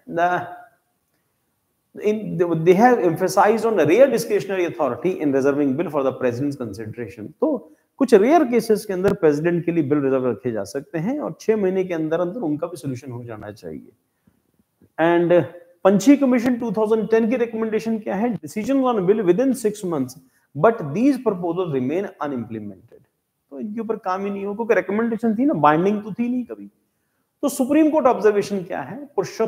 they have emphasized on a rare discretionary authority in reserving bill for the president's consideration. तो कुछ rare cases के अंदर president के लिए bill reserve रखे जा सकते हैं और 6 महीने के अंदर अंदर उनका भी सोल्यूशन हो जाना चाहिए। एंड पंछी कमीशन 2010 की रिकमेंडेशन क्या है? Decision on bill within 6 months but these proposal remain unimplemented. तो इनके ऊपर काम ही नहीं हो, क्योंकि रिकमेंडेशन थी ना, बाइंडिंग तो थी नहीं कभी। तो सुप्रीम कोर्ट ऑब्जर्वेशन क्या है?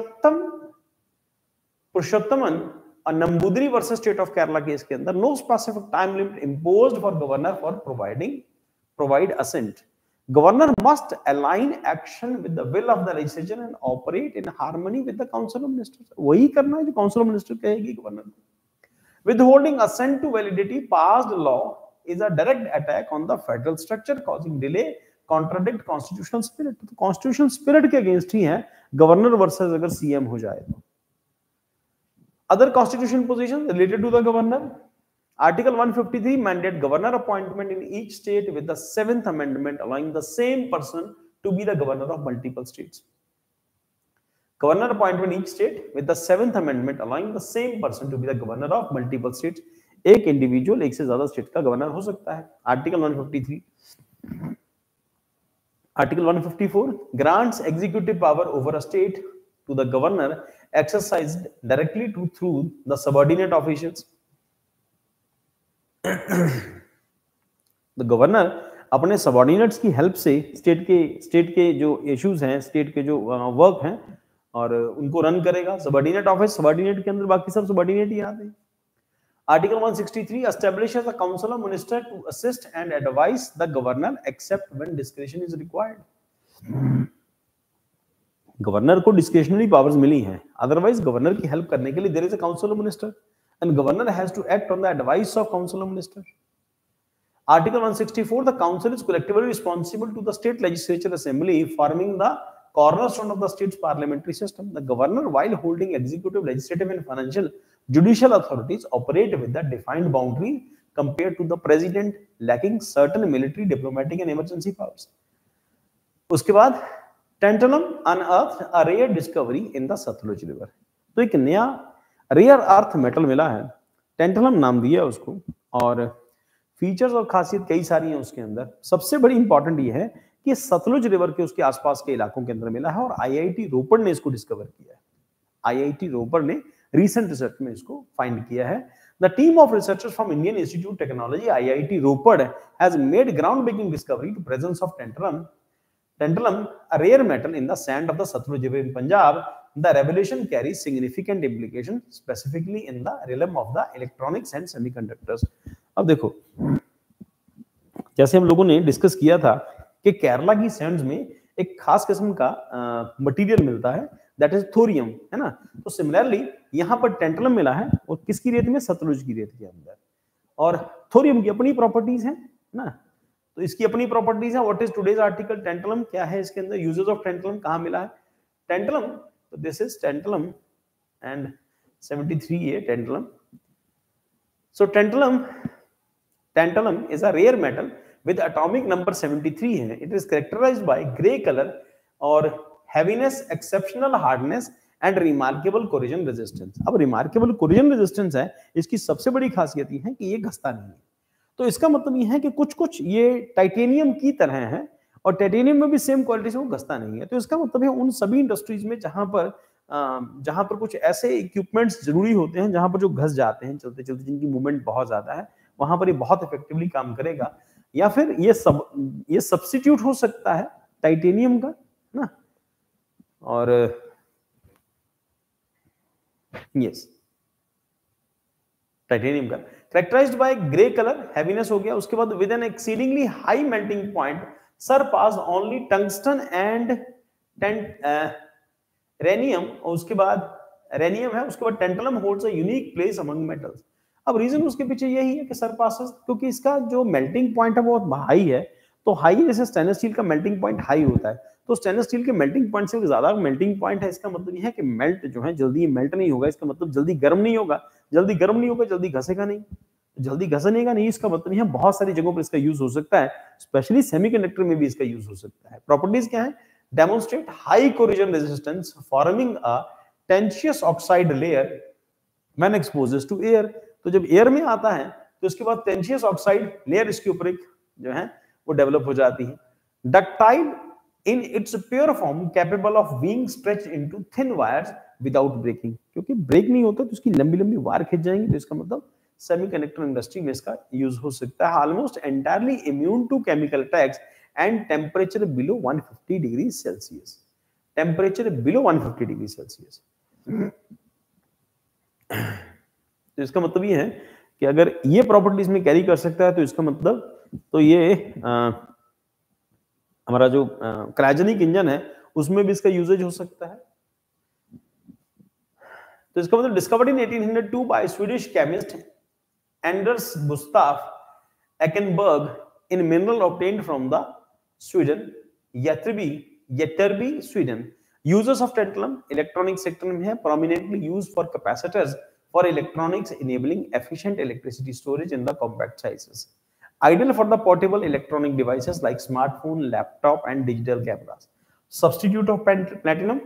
पुरुषोत्तमन और Namboodiri versus state of Kerala case के अंदर no specific time limit imposed for governor for provide assent. Governor must align action with the will of the legislature and operate in harmony with the council of ministers. वही करना है जो council of minister कहेगी गवर्नर को। Withholding assent to validity passed law is a direct attack on the federal structure, causing delay, contradict constitutional spirit। तो constitutional spirit के against ही है गवर्नर वर्सेस अगर सीएम हो जाए तो। Other constitutional positions related to the governor, Article 153 mandate governor appointment in each state with the 7th amendment allowing the same person to be the governor of multiple states। Governor appointment each state with the 7th amendment allowing the same person to be the governor of multiple states। एक individual एक से ज्यादा state का governor हो सकता है। Article 153। Article 154 grants executive power over a state to the governor exercised directly through the subordinate officials। The governor अपने subordinates की हेल्प से स्टेट के जो इश्यूज हैं, स्टेट के जो वर्क हैं और उनको रन करेगा। सबॉर्डिनेट ऑफिस, सबॉर्डिनेट के अंदर बाकी सब सबॉर्डिनेट ही आते हैं। Article 163 establishes a council of minister to assist and advise the governor except when discretion is required. Governor को डिस्क्रेशनरी पावर्स मिली हैं, अदरवाइज गवर्नर की हेल्प करने के लिए there is a council of minister and governor has to act on the advice of council of minister. Article 164 the council is collectively responsible to the state legislature assembly forming the cornerstone of the state's parliamentary system। The governor while holding executive, legislative and financial judicial authorities operate with the defined boundary compared to the president lacking certain military, diplomatic and emergency powers। उसके बाद tantalum unearthed a rare discovery in the Satluj river। तो एक नया rare earth metal मिला है, tantalum नाम दिया उसको, और फीचर्स और खासियत कई सारी हैं उसके अंदर। सबसे बड़ी इंपॉर्टेंट ये है कि सतलुज रिवर के उसके आसपास के इलाकों के अंदर मिला है और आईआईटी रोपड़ ने इसको डिस्कवर किया है। आईआईटी रोपड़ ने रीसेंट रिसर्च में इसको फाइंड किया है। The team of researchers from Indian institute technology IIT Ropar has made ground breaking discovery to presence of tantalum, a rare metal in the sand of the Satluj river in Punjab। The revelation carries significant implications specifically in the realm of the electronics and semiconductors। अब देखो, जैसे हम लोगों ने discuss किया था कि केरला की सैंड्स में एक खास किस्म का मटेरियल मिलता है, दैट इज थोरियम, है ना। तो सिमिलरली यहाँ पर टेंटलम मिला है, और किसकी रेत में? सतलुज की रेत के अंदर। और थोरियम की अपनी प्रॉपर्टीज हैं ना, तो इसकी अपनी प्रॉपर्टीज है। What is today's article? Tantalum क्या है इसके अंदर, यूजेस ऑफ टेंटलम कहाँ मिला है? टेंटलम, तो दिस इज टेंटलम एंड 73 ये tantalum. So tantalum is a rare metal with atomic number 73 है। It is characterized by grey color और heaviness, exceptional hardness and remarkable corrosion resistance। अब remarkable corrosion resistance है, इसकी सबसे बड़ी खासियत ये है कि ये घसता नहीं है। तो इसका मतलब ये है कि कुछ ये टाइटेनियम की तरह है और टाइटेनियम में भी सेम क्वालिटी से वो घसता नहीं है। तो इसका मतलब है उन सभी इंडस्ट्रीज में जहां पर कुछ ऐसे इक्विपमेंट्स जरूरी होते हैं जहां पर जो घस जाते हैं चलते चलते, जिनकी मूवमेंट बहुत ज्यादा है, वहां पर ये बहुत इफेक्टिवली काम करेगा। या फिर ये सब्स्टिट्यूट हो सकता है टाइटेनियम का ना। और यस, टाइटेनियम का characterized by grey colour, heaviness हो गया। उसके बाद with an exceedingly high melting point surpass only tungsten and rhenium. और उसके बाद रेनियम है, उसके बाद tantalum holds a unique place among metals. अब रीजन उसके पीछे यही है कि सरपासेस, क्योंकि इसका जो मेल्टिंग पॉइंट है वो हाई है। तो हाई जैसे स्टेनलेस स्टील का मेल्टिंग पॉइंट हाई होता है, तो स्टेनलेस स्टील के मेल्टिंग पॉइंट से ज्यादा मेल्टिंग पॉइंट है। इसका मतलब ये है कि मेल्ट जो है जल्दी मेल्ट नहीं होगा, इसका मतलब जल्दी गर्म नहीं होगा, जल्दी गर्म नहीं होगा, जल्दी घसेगा नहीं, जल्दी घसने का नहीं। इसका मतलब है बहुत सारी जगहों पर इसका यूज हो सकता है, स्पेशली सेमीकंडक्टर में भी इसका यूज हो सकता है। प्रॉपर्टीज क्या है? Demonstrate high corrosion resistance forming a tenacious oxide layer when exposed to air. तो जब एयर में आता है तो इसके बाद टेंशियस ऑक्साइड लेयर इसके ऊपर एक जो है वो डेवलप हो जाती है। Ductile in its pure form capable of being stretched into thin wires without breaking. क्योंकि ब्रेक नहीं होता तो उसकी लंबी लंबी वायर खिंच जाएंगी, तो इसका मतलब सेमीकंडक्टर इंडस्ट्री में इसका यूज हो सकता है। Almost entirely immune to chemical attacks and temperature below 150 degree Celsius. Temperature below 150 degree Celsius. तो इसका मतलब ये है कि अगर ये प्रॉपर्टीज में कैरी कर सकता है तो इसका मतलब तो ये हमारा जो क्रायोजेनिक इंजन है उसमें भी इसका यूजेज हो सकता है। तो इसका मतलब discovered in 1802 by Swedish chemist Anders Gustaf Ekeberg in mineral obtained from the Sweden Ytterby Sweden. Users of tantalum electronic sector में है, prominently used for capacitors for electronics enabling efficient electricity storage in the compact sizes, ideal for the portable electronic devices like smartphone, laptop and digital cameras. Substitute of platinum,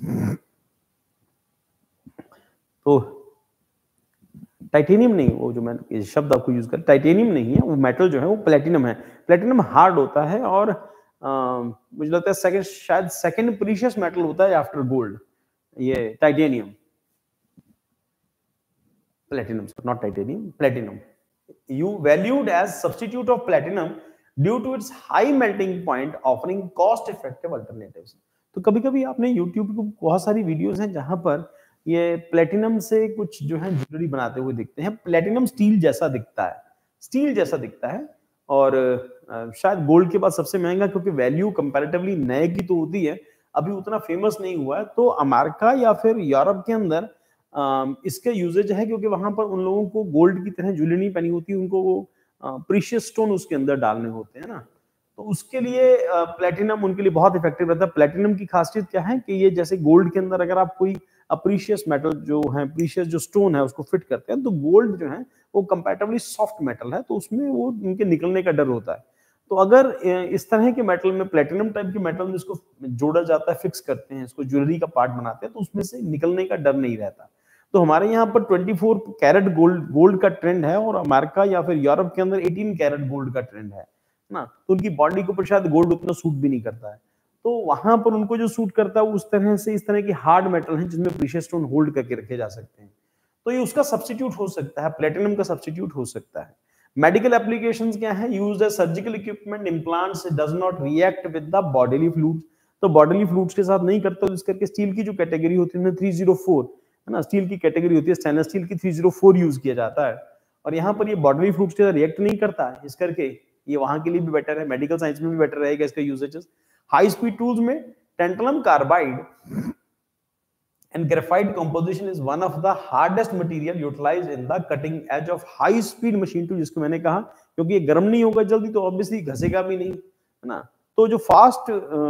तो titanium नहीं, वो जो मैंने शब्द आपको use कर, titanium नहीं है, वो मेटल जो है वो प्लेटिनम है। प्लेटिनम हार्ड होता है और मुझे लगता है शायद सेकंड प्रीशियस मेटल होता है आफ्टर गोल्ड, ये titanium. Platinum, not titanium, platinum. You valued as substitute of platinum due to its high melting point, offering cost effective alternatives. तो कभी-कभी आपने YouTube पे बहुत सारी वीडियोस हैं जहां पर ये प्लेटिनम से कुछ जो है ज्वेलरी बनाते हुए दिखते हैं। प्लेटिनम स्टील जैसा दिखता है, स्टील जैसा दिखता है और शायद गोल्ड के बाद सबसे महंगा, क्योंकि वैल्यू कंपैरेटिवली नए की तो होती है, अभी उतना फेमस नहीं हुआ है। तो अमेरिका या फिर यूरोप के अंदर इसका यूजेज है, क्योंकि वहां पर उन लोगों को गोल्ड की तरह ज्वेलरी नहीं पहनी होती, उनको वो प्रीशियस स्टोन उसके अंदर डालने होते हैं ना, तो उसके लिए प्लेटिनम उनके लिए बहुत इफेक्टिव रहता है। प्लेटिनम की खासियत क्या है कि ये जैसे गोल्ड के अंदर अगर आप कोई प्रीशियस मेटल जो है, प्रीशियस जो स्टोन है उसको फिट करते हैं, तो गोल्ड जो है वो कंपैरेटिवली सॉफ्ट मेटल है, तो उसमें वो उनके निकलने का डर होता है। तो अगर इस तरह के मेटल में, प्लेटिनम टाइप के मेटल में इसको जोड़ा जाता है, फिक्स करते हैं, इसको ज्वेलरी का पार्ट बनाते हैं, तो उसमें से निकलने का डर नहीं रहता। तो हमारे यहाँ पर 24 कैरेट गोल्ड का ट्रेंड है और अमेरिका या फिर यूरोप के अंदर 18 कैरेट गोल्ड का ट्रेंड है ना, तो उनकी बॉडी के ऊपर शायद गोल्ड उतना सूट भी नहीं करता है, तो वहां पर उनको जो सूट करता है उस तरह से, इस तरह की हार्ड मेटल है जिसमें प्रीशियस स्टोन होल्ड करके रखे जा सकते हैं, तो ये उसका सब्स्टिट्यूट हो सकता है, प्लेटिनम का सब्स्टिट्यूट हो सकता है। मेडिकल एप्लीकेशंस क्या है? Used as surgical equipment, implants, does not react with the bodily fluids, तो बॉडीली फ्लूइड्स के साथ नहीं करता, तो इस करके स्टील की जो कैटेगरी होती है 304 है ना, स्टील की कैटेगरी होती है, स्टेनलेस स्टील की 304 यूज किया जाता है, और यहाँ पर ये बॉडीली फ्लूइड्स के साथ रिएक्ट नहीं करता है, इस करके ये वहां के लिए भी बेटर है, मेडिकल साइंस में भी बेटर रहेगा इसका यूजेजेस। हाई स्पीड टूल्स में tantalum carbide and graphite composition is one of the hardest material utilized in the cutting edge of high speed machine tool, जिसको मैंने कहा क्योंकि ये गर्म नहीं होगा जल्दी, तो ऑब्वियसली घसेगा भी नहीं, है ना। तो जो फास्ट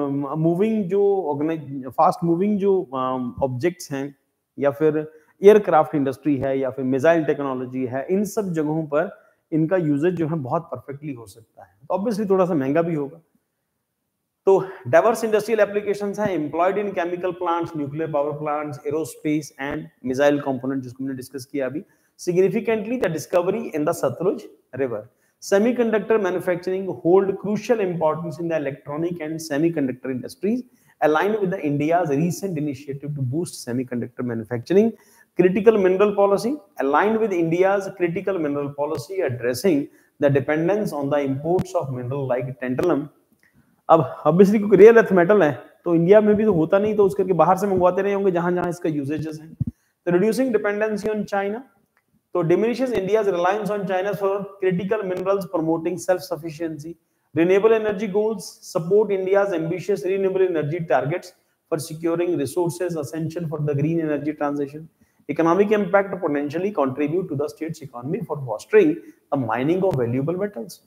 मूविंग जो ऑब्जेक्ट्स हैं, या फिर एयरक्राफ्ट इंडस्ट्री है, या फिर मिसाइल टेक्नोलॉजी है, इन सब जगहों पर इनका यूजेज जो है बहुत परफेक्टली हो सकता है, तो ऑब्वियसली थोड़ा सा महंगा भी होगा। तो डाइवर्स इंडस्ट्रियल एप्लीकेशंस हैं, employed in chemical plants, nuclear power plants, aerospace and missile component, जिसको हमने डिस्कस किया अभी। Significantly the discovery in the Sutlej river, semiconductor manufacturing hold crucial importance in the electronic and semiconductor industries, aligned with the India's recent initiative to boost semiconductor manufacturing. Critical mineral policy, aligned with India's critical mineral policy addressing the dependence on the imports of mineral like tantalum. अब obviously क्योंकि real earth metal है तो India में भी तो होता नहीं, तो उसके बाहर से मंगवाते रहे होंगे जहां जहां इसका यूजेजेस है। तो रिड्यूसिंग डिपेंडेंसी ऑन चाइना, तो diminishes India's reliance on China for critical minerals, promoting self sufficiency. Renewable energy goals support India's ambitious renewable energy targets for securing resources essential for the green energy transition. Economic impact potentially contribute to the state's economy for fostering the mining of valuable metals.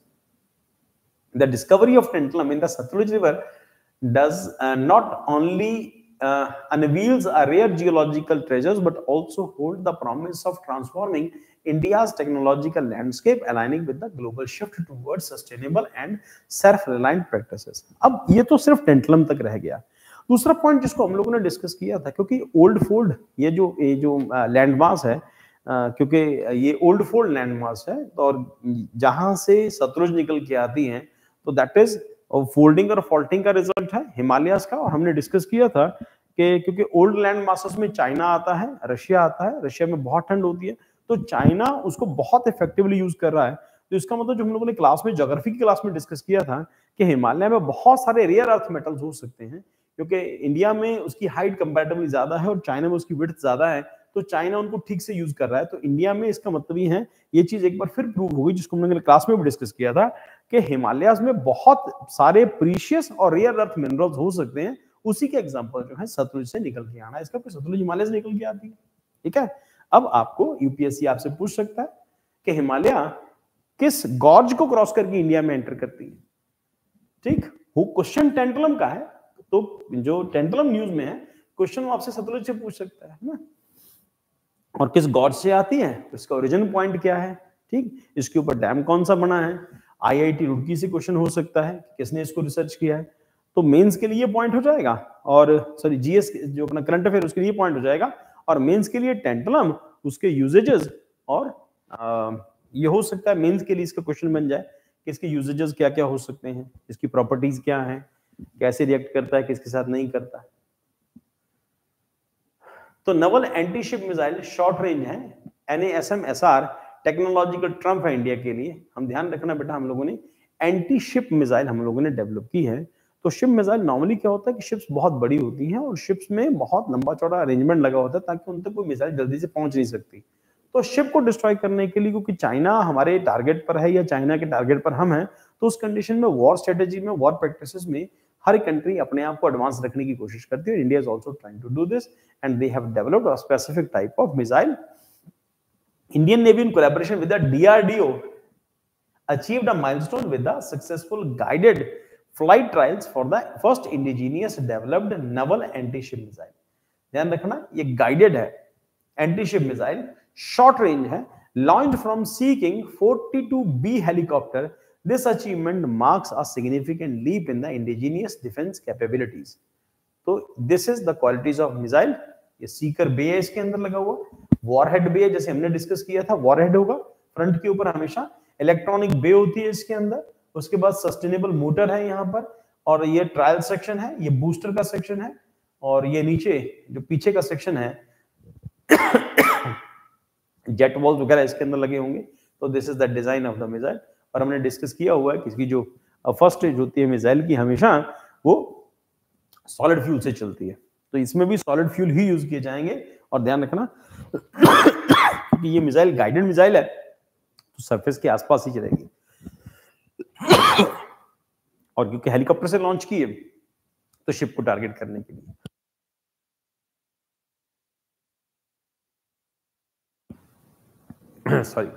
The discovery of tantalum in the Satluj River does not only unveils a rare geological treasures, but also hold the promise of transforming India's technological landscape, aligning with the global shift towards sustainable and self-reliant practices. अब ये तो सिर्फ tantalum तक रह गया। दूसरा point जिसको हम लोगों ने डिस्कस किया था, क्योंकि ओल्ड फोल्ड ये जो लैंडमास है, क्योंकि ये ओल्ड फोल्ड लैंडमास है, तो और जहां से सतलुज निकल के आती है, तो दैट इज फोल्डिंग और फॉल्टिंग का रिजल्ट है हिमालयास का। और हमने डिस्कस किया था कि क्योंकि ओल्ड लैंड मासेस में चाइना आता है, रशिया आता है, रशिया में बहुत ठंड होती है, तो चाइना उसको बहुत इफेक्टिवली यूज कर रहा है। तो इसका मतलब जो हम लोगों ने क्लास में, ज्योग्राफी की क्लास में डिस्कस किया था कि हिमालय में बहुत सारे रेयर अर्थ मेटल्स हो सकते हैं, क्योंकि इंडिया में उसकी हाइट कंपैरेटिवली ज्यादा है और चाइना में उसकी विड्थ ज्यादा है, तो चाइना उनको ठीक से यूज कर रहा है। तो इंडिया में इसका मतलब ये है, ये चीज एक बार फिर प्रूव हो गई, जिसको हमने क्लास में भी डिस्कस किया था, कि हिमालयाज में बहुत सारे प्रीशियस और रेयर अर्थ मिनरल्स हो सकते हैं। उसी के एग्जांपल जो है सतलुज से निकल के आना, इसका फिर सतलुज हिमालय से निकल के आती है। ठीक है, अब आपको यूपीएससी आपसे पूछ सकता है कि हिमालय किस गॉर्ज को क्रॉस करके इंडिया में एंटर करती है। ठीक, वो क्वेश्चन टेंटलम का है, तो जो टेंटलम न्यूज में है क्वेश्चन वो आपसे सतलुज से पूछ सकता है ना, और किस गॉर्ज से आती है, इसका ओरिजिन पॉइंट क्या है। ठीक, इसके ऊपर डैम कौन सा बना है। आईआईटी रुड़की से क्वेश्चन हो सकता है, किसने इसको रिसर्च किया है। तो मेंस के लिए पॉइंट हो जाएगा, और सॉरी जीएस जो अपना करंट अफेयर उसके लिए पॉइंट हो जाएगा, और मेंस के लिए टेंटलम, उसके यूजेजेस, और ये हो सकता है मेंस के लिए इसका क्वेश्चन बन जाए कि इसके यूजेजेस क्या क्या हो सकते हैं, इसकी प्रॉपर्टीज क्या हैं, कैसे रिएक्ट करता है, किसके साथ नहीं करता। तो naval anti ship missile short range है, NASM-SR टेक्नोलॉजिकल ट्रम्प है इंडिया के लिए। हम ध्यान रखना बेटा, हम लोगों ने एंटी शिप मिसाइल हम लोगों ने डेवलप की है। तो शिप मिसाइल नॉर्मली क्या होता है कि शिप्स बहुत बड़ी होती हैं और शिप्स में बहुत लंबा चौड़ा अरेंजमेंट लगा होता है ताकि उन तक कोई मिसाइल जल्दी से पहुंच नहीं सकती। तो शिप को डिस्ट्रॉय करने के लिए, क्योंकि चाइना हमारे टारगेट पर है या चाइना के टारगेट पर हम हैं, तो उस कंडीशन में वॉर स्ट्रेटेजी में, वॉर प्रैक्टिसेस में हर कंट्री अपने आप को एडवांस रखने की कोशिश करती है। India is also trying to do this and they have developed a specific type of missile. Indian Navy in collaboration with the DRDO achieved a milestone with the successful guided flight trials for the first indigenous developed naval anti-ship missile। ध्यान रखना, ये guided है anti-ship missile, short range है, launched from Sea King 42B helicopter। This achievement marks a significant leap in the indigenous defense capabilities। तो this is the qualities of missile। ये सीकर बे है, इसके अंदर लगा हुआ वॉरहेड बे है, जैसे हमने डिस्कस किया था, वॉरहेड होगा फ्रंट के ऊपर हमेशा, इलेक्ट्रॉनिक बे होती है इसके अंदर, उसके बाद सस्टेनेबल मोटर है यहाँ पर, और ये ट्रायल सेक्शन है, ये बूस्टर का सेक्शन है, और ये नीचे जो पीछे का सेक्शन है जेट वॉल्व वगैरह इसके अंदर लगे होंगे। तो this is the design of the missile. और हमने डिस्कस किया हुआ है कि इसकी जो फर्स्ट स्टेज होती है मिसाइल की, हमेशा वो सॉलिड फ्यूल से चलती है। तो इसमें भी सॉलिड फ्यूल ही यूज किए जाएंगे। और ध्यान रखना कि ये मिसाइल गाइडेड मिसाइल है, तो सरफेस के आसपास ही चलेगी, और क्योंकि हेलीकॉप्टर से लॉन्च की है तो शिप को टारगेट करने के लिए। Sorry,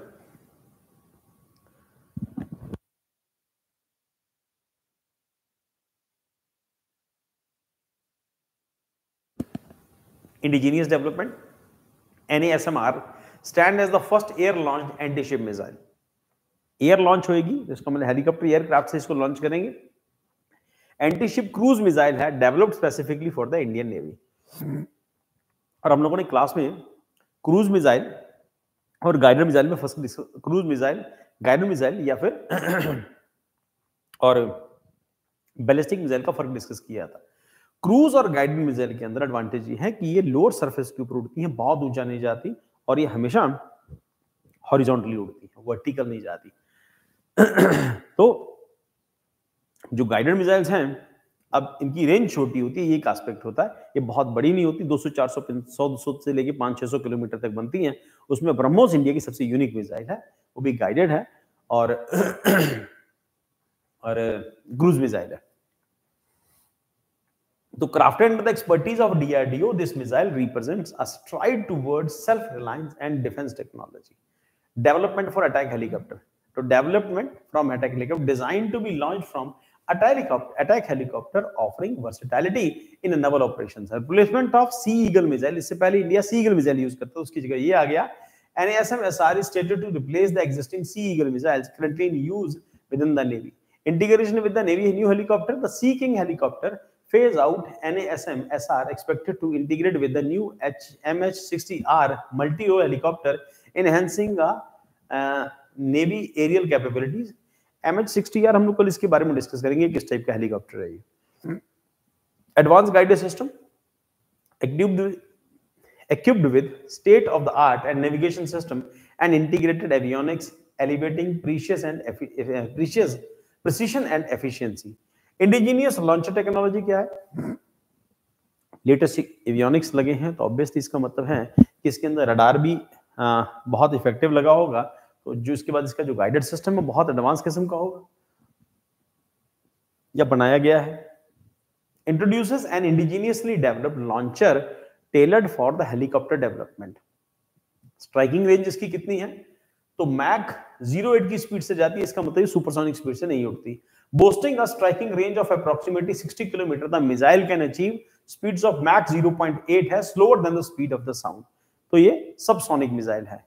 indigenous development, NASMR stand as the first air launched anti-ship missile। Air launch होगी, इसको मतलब हेलीकॉप्टर एयरक्राफ्ट से इसको लॉन्च करेंगे। एंटी शिप क्रूज मिसाइल है, developed specifically for the Indian Navy. और हम लोगों ने क्लास में क्रूज मिसाइल और गाइडेड मिसाइल में first cruise missile, guided missile या फिर और बैलिस्टिक मिसाइल का फर्क डिस्कस किया था। क्रूज और गाइडेड मिसाइल के अंदर एडवांटेज ये है कि ये लोअर सरफेस के ऊपर उड़ती हैं, बहुत ऊंचा नहीं जाती, और ये हमेशा हॉरिजॉन्टली उड़ती है, वर्टिकल नहीं जाती। तो जो गाइडेड मिसाइल्स हैं, अब इनकी रेंज छोटी होती है, ये एक एस्पेक्ट होता है, ये बहुत बड़ी नहीं होती, 200 400 100 से लेके 500-600 किलोमीटर तक बनती हैं। उसमें ब्रह्मोस इंडिया की सबसे यूनिक मिसाइल है, वो भी गाइडेड है और क्रूज मिसाइल है। तो crafted under the expertise of DRDO, this missile represents a stride towards self-reliance and defense technology. Development for attack helicopter. So development from attack helicopter designed to be launched from attack helicopter offering versatility in a naval operations. Replacement of Sea Eagle missile. इससे पहले India Sea Eagle missile use करता था, उसकी जगह ये आ गया। NASM-SR is stated to replace the existing Sea Eagle missiles currently in use within the Navy. Integration with the Navy new helicopter, the Sea King helicopter phase out NASM-SR expected to integrate with the new MH-60R multi-role helicopter, enhancing Navy aerial capabilities. MH-60R हम लोग कल इसके बारे में discuss करेंगे, किस type का helicopter है ये। Advance guided system equipped with state-of-the-art and navigation system and integrated avionics, elevating precision and efficiency. Indigenous launcher technology क्या है? लेटेस्ट एवियोनिक्स लगे हैं, तो ऑब्वियसली इसका मतलब है कि इसके अंदर रडार भी बहुत इफेक्टिव लगा होगा, तो जो इसके बाद इसका जो गाइडेड सिस्टम है बहुत एडवांस किस्म का होगा या बनाया गया है। Introduces an indigenously developed launcher tailored for the helicopter development. Striking range इसकी कितनी है? तो मैक 08 की स्पीड से जाती है, इसका मतलब सुपरसोनिक स्पीड से नहीं उड़ती। Boasting a striking range of approximately 60 kilometre, the missile can achieve speeds of Mach 0.8 है, slower than the speed of the sound. तो ये सबसोनिक मिसाइल है।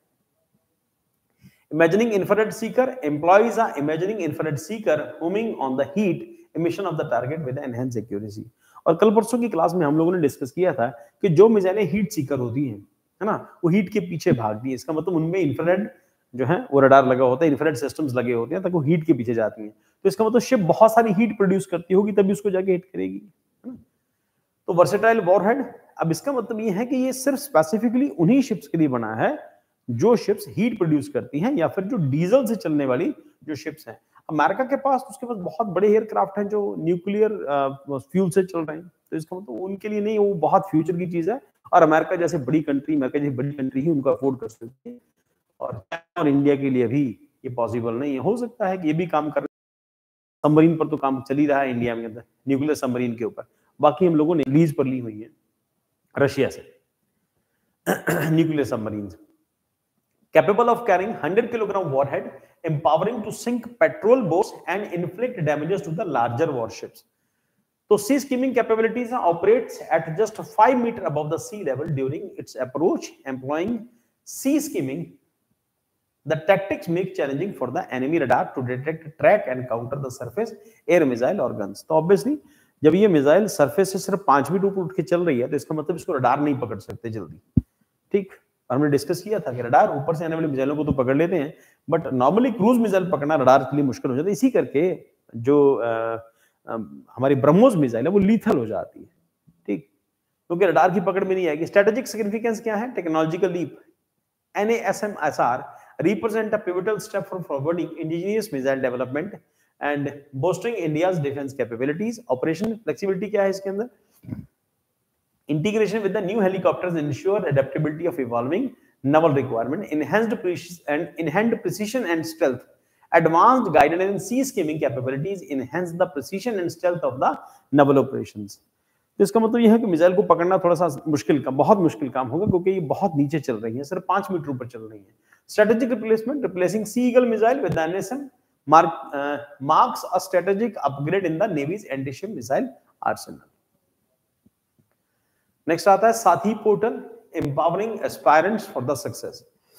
Imagining infrared seeker employs a imagining infrared seeker homing on the heat emission of the target with enhanced accuracy। और कल परसों की class में हम लोगों ने डिस्कस किया था कि जो मिसाइलें हीट सीकर होती हैं, है ना, वो हीट के पीछे भागती हैं। इसका मतलब उनमें इंफ्रारेड जो है वो रडार लगा होता है, इंफ्रारेड सिस्टम्स लगे होते हैं ताकि वो हीट के पीछे जाती हैं। तो इसका मतलब शिप बहुत सारी हीट प्रोड्यूस करती होगी तभी उसको जाके हिट करेगी, है ना। तो वर्सेटाइल वॉरहेड, अब इसका मतलब ये है कि ये सिर्फ स्पेसिफिकली उन्हीं शिप्स के लिए बना है जो शिप्स हीट प्रोड्यूस करती हैं या फिर जो डीजल से चलने वाली जो शिप्स हैं। अमेरिका के पास उसके पास बहुत बड़े एयरक्राफ्ट हैं जो न्यूक्लियर फ्यूल से चल रहे हैं, तो इसका मतलब उनके लिए नहीं, वो बहुत फ्यूचर की चीज है। और अमेरिका जैसे बड़ी कंट्री ही उनको अफोर्ड कर सकती है, और इंडिया के लिए अभी ये पॉसिबल नहीं है। हो सकता है कि ये भी काम कर, सबमरीन पर तो काम चल ही रहा है इंडिया में अंदर, न्यूक्लियर सबमरीन के ऊपर। बाकी हम लोगों ने लीज पर ली हुई है रशिया से nuclear submarine, capable of carrying 100 kilogram warhead, empowering to sink patrol boats and inflict damages to the larger warships. So sea skimming capabilities operates at just 5 meters above the sea level during its approach. Employing sea skimming, the tactics make challenging for the enemy radar to detect, track and counter the surface air missile or guns. तो obviously जब ये missile surface से सिर्फ 5 feet ऊपर उठ के चल रही है तो इसका मतलब इसको रडार नहीं पकड़ सकते जल्दी, ठीक। हमने डिस्कस किया था कि रडार ऊपर से आने वाली मिसाइलों को तो पकड़ लेते हैं, बट नॉर्मली क्रूज मिसाइल पकड़ना रडार के लिए मुश्किल हो जाता है। इसी करके जो हमारी ब्रह्मोस मिसाइल है वो लीथल हो जाती है, ठीक, क्योंकि रडार की पकड़ में नहीं आएगी। स्ट्रेटेजिक सिग्निफिकेंस क्या है? Technological leap. NASMSR represent a pivotal step for forwarding indigenous missile development and bolstering India's defense capabilities. Operation flexibility क्या है इसके अंदर? Integration with the new helicopters ensure adaptability of evolving naval requirement, enhanced precision and stealth. Advanced guided and sea skimming capabilities enhance the precision and stealth of the naval operations. तो इसका मतलब यह है कि मिसाइल को पकड़ना थोड़ा सा बहुत मुश्किल काम होगा क्योंकि ये बहुत नीचे चल रही है, सिर्फ 5 मीटर ऊपर चल रही है। Strategic replacement, replacing Sea Eagle missile with the NSM marks a strategic upgrade in the Navy's anti-ship missile arsenal. Next आता है Sathee portal, empowering aspirants for the success.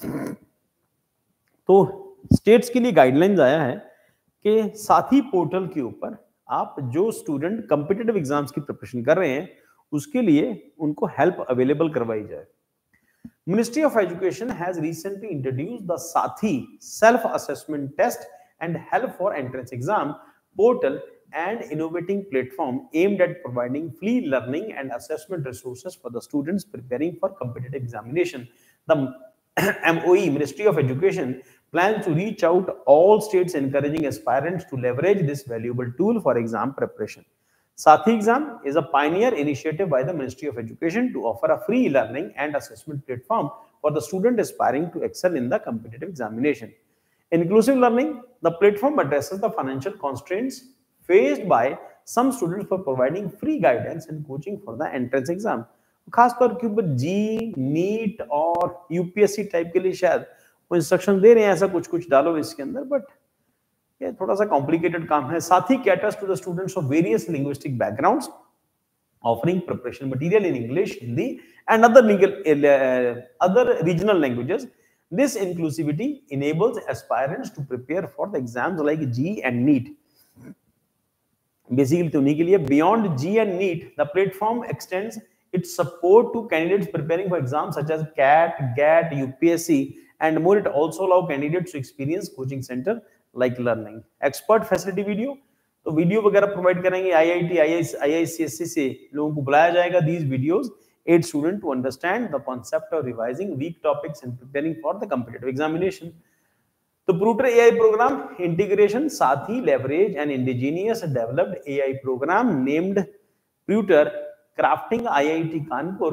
तो स्टेट्स के लिए गाइडलाइंस आया है कि साथी पोर्टल के ऊपर आप जो स्टूडेंट कॉम्पिटिटिव एग्जाम्स की प्रिपरेशन कर रहे हैं उसके लिए उनको हेल्प अवेलेबल करवाई जाए। Ministry of education has recently introduced the Sathee self assessment test and help for entrance exam portal and innovating platform aimed at providing free learning and assessment resources for the students preparing for competitive examination. The MOE, Ministry of Education, plans to reach out all states, encouraging aspirants to leverage this valuable tool for exam preparation. Sathi Exam is a pioneer initiative by the Ministry of Education to offer a free learning and assessment platform for the student aspiring to excel in the competitive examination. Inclusive learning, the platform addresses the financial constraints faced by some students for providing free guidance and coaching for the entrance exam. खासतौर के ऊपर JEE, NEET और UPSC type के लिए शायद वो instruction दे रहे हैं, ऐसा कुछ डालो इसके अंदर, बट ये थोड़ा सा कॉम्प्लिकेटेड काम है। साथ ही caters to the students of various linguistic backgrounds, offering preparation material in English, Hindi and other regional languages. This inclusivity enables aspirants to prepare for the exams like G and NEET. Basically तो उन्हीं के लिए beyond G and NEET, the platform extends its support to candidates preparing for exams such as CAT, GAT, UPSC and more. It also allows candidates to experience coaching center like learning. Expert facility video, तो video वगैरह provide करेंगे IIT, IISc से लोगों को बुलाया जाएगा. These videos aid students to understand the concept of revising weak topics and preparing for the competitive examination. The Pruter AI program integration, Sathi leverage an indigenous developed AI program named Pruter, crafting IIT Kanpur.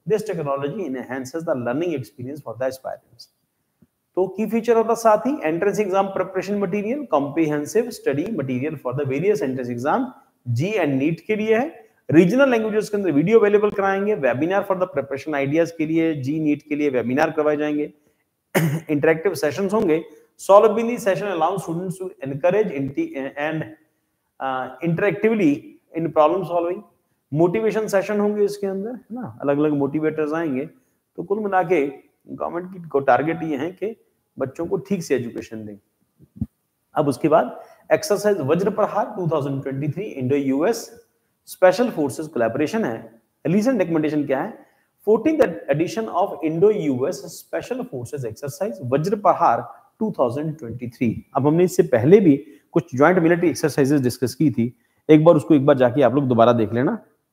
This technology enhances the learning experience for the aspirants. तो key feature होता साथ ही entrance exam preparation material, comprehensive study material for the various entrance exam, JEE and NEET के लिए है। Regional languages के अंदर video available कराएंगे, webinar for the preparation ideas के लिए, जी नीट के लिए वेबिनार करवाए जाएंगे, इंटरेक्टिव सेशंस होंगे। Solving the session allows students to encourage and interactively in problem solving. Motivation session होंगे इसके अंदर, है ना, अलग अलग मोटिवेटर्स आएंगे। तो कुल मिला के गवर्नमेंट की को टारगेट ये है कि बच्चों को ठीक से एजुकेशन दें। अब उसके बाद exercise Vajra Prahar 2023 Indo US special forces collaboration है। रीसेंट रिकमेंडेशन क्या है? 14th edition of Indo US special forces exercise Vajra Prahar 2023। अब हमने इससे पहले भी कुछ ज्वाइंट मिलिट्री एक्सरसाइजेस डिस्कस की थी, एक बार जाके आप लोग दोबारा देख लेना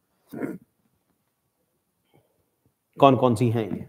कौन कौन सी हैं ये।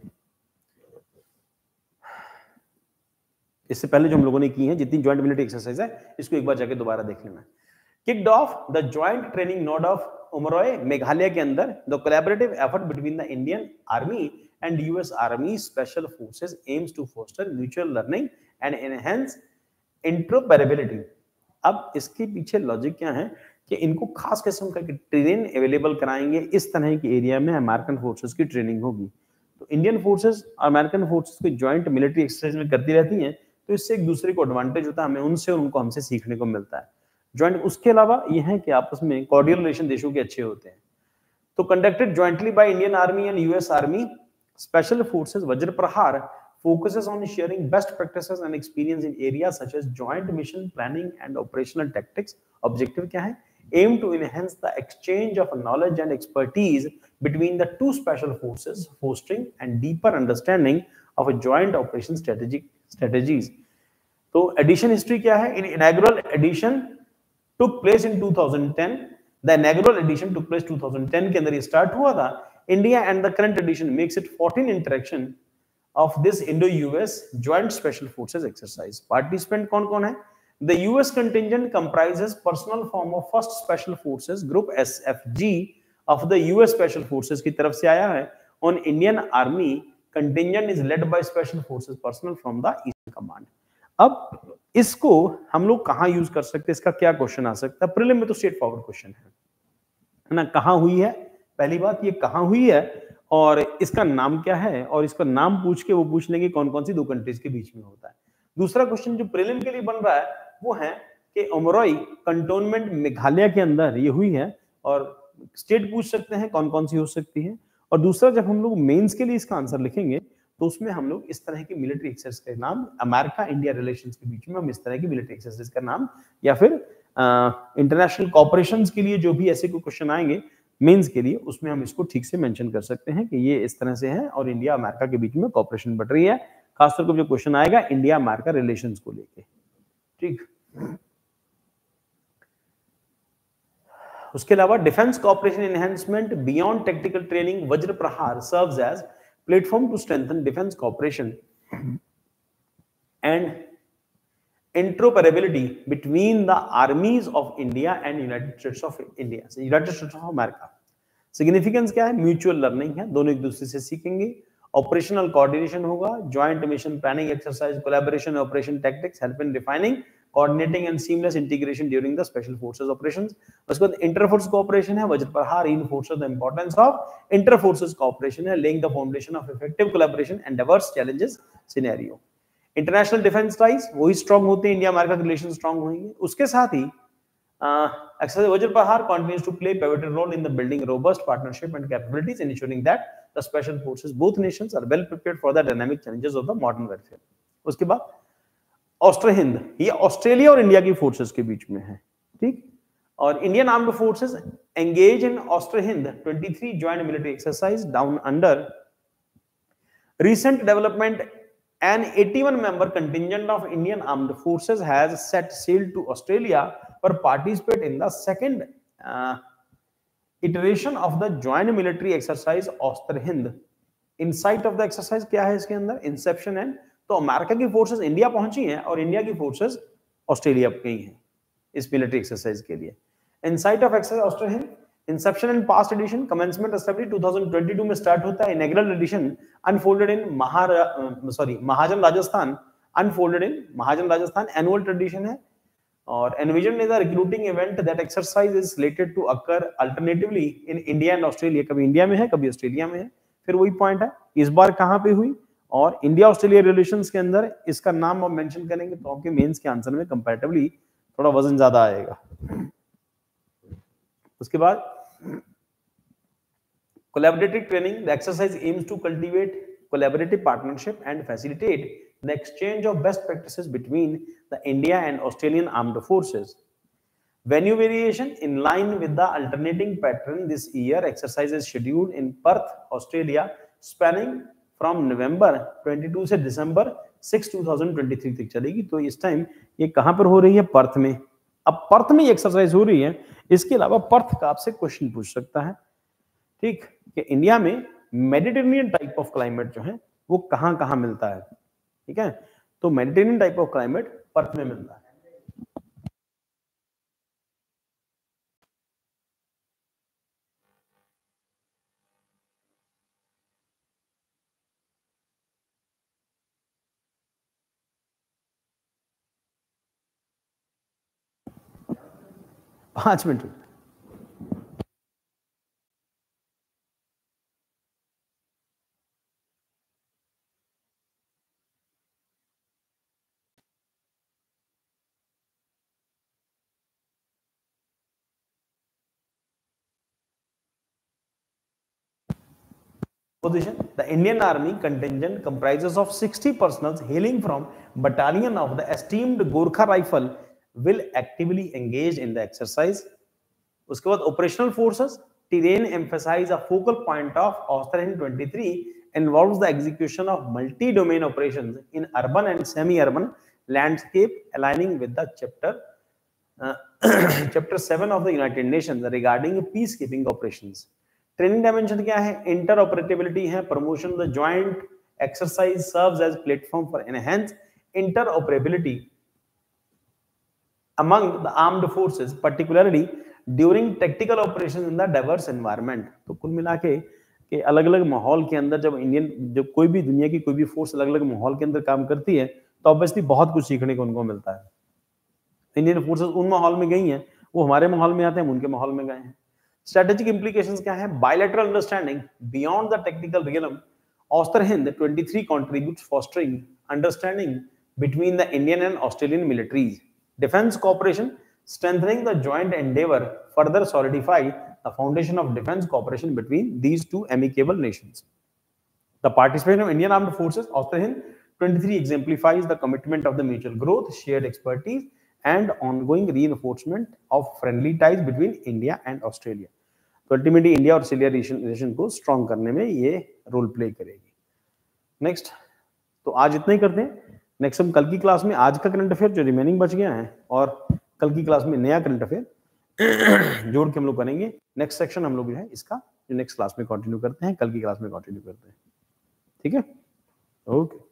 इससे पहले जो हम लोगों ने की हैं जितनी ज्वाइंट मिलिट्री एक्सरसाइज है, इसको एक बार जाके दोबारा देख लेना। Kicked off the joint training node of Umroi Meghalaya के अंदर the collaborative effort between the Indian army and US army special forces aims to foster mutual learning and enhance interoperability. अब इसके पीछे लॉजिक क्या है कि इनको खास किस्म का ट्रेन अवेलेबल कराएंगे, इस तरह के एरिया में अमेरिकन फोर्सेस की ट्रेनिंग होगी। तो इंडियन फोर्सेस और अमेरिकन फोर्सेस की ज्वाइंट मिलिट्री एक्सरसाइज में करती रहती हैं, तो इससे एक दूसरे को एडवांटेज होता है, हमें उनसे और उनको हमसे सीखने को मिलता है। ज्वाइंट उसके अलावा यह है कि आपस में कॉर्डियल रिलेशन देशों के अच्छे होते हैं। तो conducted jointly by Indian army and US army special forces Vajra Prahar focuses on sharing best practices and experience in areas such as joint mission planning and operational tactics. Objective क्या है? Aim to enhance the exchange of knowledge and expertise between the two special forces, fostering and deeper understanding of a joint operation strategies. तो edition history क्या है? Inaugural edition took place in 2010. The inaugural edition took place 2010 के अंदर ये start हुआ था। India and the current edition makes it 14 interaction of this Indo-US Joint Special Forces exercise. Participant कौन-कौन है? The US contingent comprises personal form of First Special Forces Group SFG of the US Special Forces की तरफ से आया है। On Indian Army contingent is led by Special Forces personnel from the Eastern Command. अब इसको हम लोग कहाँ यूज कर सकते हैं? इसका क्या क्वेश्चन आ सकता है? प्रीलिम में तो स्ट्रेट फॉरवर्ड क्वेश्चन है ना। कहाँ हुई है? पहली बात ये कहाँ हुई है और इसका नाम क्या है, और इसका नाम पूछ के वो पूछ लेंगे कौन कौन सी दो कंट्रीज के बीच में होता है। दूसरा क्वेश्चन जो प्रीलिम के लिए बन रहा है वो है कि उमरोई कंटोनमेंट मेघालय के अंदर ये हुई है, और स्टेट पूछ सकते हैं कौन कौन सी हो सकती है। और दूसरा जब हम लोग मेंस के लिए इसका आंसर लिखेंगे तो उसमें हम लोग इस तरह की मिलिट्री एक्सरसाइज का नाम, अमेरिका इंडिया रिलेशंस के बीच में हम इस तरह की मिलिट्री एक्सरसाइज का नाम, या फिर इंटरनेशनल कॉपरेशंस के लिए जो भी ऐसे कोई क्वेश्चन आएंगे मेंस के लिए, उसमें हम इसको ठीक से मेंशन कर सकते हैं कि ये इस तरह से है और इंडिया अमेरिका के बीच में कॉपरेशन बढ़ रही है। खासतौर पर जो क्वेश्चन आएगा इंडिया अमेरिका रिलेशंस को लेके, ठीक। उसके अलावा defence cooperation enhancement beyond technical training Vajra Prahar serves as platform to strengthen defence cooperation and interoperability between the armies of India and United States of America. Significance क्या है? म्यूचुअल लर्निंग है, दोनों एक दूसरे से सीखेंगे। ऑपरेशनल कोऑर्डिनेशन होगा, joint mission planning exercise, collaboration, operation tactics, help in defining, coordinating and seamless integration during the special forces operations. उसके बाद इंटरफोर्स कोऑपरेशन है, Vajra Prahar reinforces the importance of interforces cooperation है, laying the foundation of effective collaboration and diverse challenges scenario. International defence ties वही strong होते हैं, India America के relation strong होंगे। उसके साथ ही exercise Vajra Prahar continues to play pivotal role in the building robust partnership and capabilities in ensuring that the special forces both nations are well prepared for the dynamic challenges of the modern warfare. उसके बाद Austro Hind, ये Australia और India की forces के बीच में है, ठीक। और Indian armed forces engage in Austro Hind 23 joint military exercise down under recent development. An 81-member contingent of Indian Armed Forces has set sail to Australia for participate in the second iteration of the joint military exercise Austro Hind. Insight of the exercise क्या है इसके अंदर? Inception है। तो America की forces India पहुंची हैं और इंडिया की फोर्सेस ऑस्ट्रेलिया गई हैं इस मिलिट्री एक्सरसाइज के लिए। Insight of exercise Austro Hind. Inception and past edition, commencement assembly 2022 में स्टार्ट होता है, inaugural edition unfolded in Mahajan Rajasthan, unfolded in Mahajan Rajasthan, annual tradition है। और envision is a recruiting event that exercise is slated to occur alternatively in India and Australia, कभी India में है कभी Australia में है। फिर वही पॉइंट है, इस बार कहां पे हुई, और इंडिया ऑस्ट्रेलिया रिलेशंस के अंदर इसका नाम आप मेंशन करेंगे तो आपके मेंस के आंसर में कंपैरेटिवली थोड़ा वजन ज्यादा आएगा। उसके बाद collaborative training, the exercise aims to cultivate collaborative partnership and facilitate the exchange of best practices between the India and Australian armed forces. Venue variation, in line with the alternating pattern this year, exercise is scheduled in Perth, Australia, spanning from November 22 से December 6, 2023 तक चलेगी। तो इस time ये कहां पर हो रही है, पर्थ में। अब पर्थ में एक्सरसाइज हो रही है, इसके अलावा पर्थ का आपसे क्वेश्चन पूछ सकता है, ठीक, कि इंडिया में मेडिटेरेनियन टाइप ऑफ क्लाइमेट जो है वो कहां कहां मिलता है, ठीक है। तो Mediterranean type of climate Perth में मिलता है। पांच minute Position. The Indian Army contingent comprises of 60 personnel hailing from battalion of the esteemed Gorkha Rifle will actively engage in the exercise. उसके बाद operational forces, terrain emphasize a focal point of Australian 23 involves the execution of multi-domain operations in urban and semi-urban landscape, aligning with the chapter 7 of the United Nations regarding peacekeeping operations. Training dimension क्या है, interoperability है, promotion the joint exercise serves as platform for enhance interoperability among the armed forces, particularly during tactical operations in the diverse environment. तो कुल मिला के अलग अलग माहौल के अंदर जब कोई भी दुनिया की कोई भी फोर्स अलग अलग माहौल के अंदर काम करती है तो ऑब्वियसली बहुत कुछ सीखने को उनको मिलता है। इंडियन फोर्सेस उन माहौल में गई हैं, वो हमारे माहौल में आते हैं, हम उनके माहौल में गए हैं। स्ट्रेटेजिक इंप्लीकेशंस क्या है, bilateral understanding beyond the technical realm, AustraHind 23 contributes fostering understanding between the Indian and Australian militaries. Defense cooperation, strengthening the joint endeavor, further solidify the foundation of defense cooperation between these two amicable nations. The participation of Indian Armed Forces, Australian 23 exemplifies the commitment of the mutual growth, shared expertise, and ongoing reinforcement of friendly ties between India and Australia. तो ultimately India और Australia relation को strong करने में ये role play करेगी। Next, तो आज इतना ही करते हैं। नेक्स्ट हम कल की क्लास में आज का करंट अफेयर जो रिमेनिंग बच गया है और कल की क्लास में नया करंट अफेयर जोड़ के हम लोग करेंगे। नेक्स्ट सेक्शन हम लोग जो है इसका नेक्स्ट क्लास में कंटिन्यू करते हैं, कल की क्लास में कंटिन्यू करते हैं, ठीक है, ओके।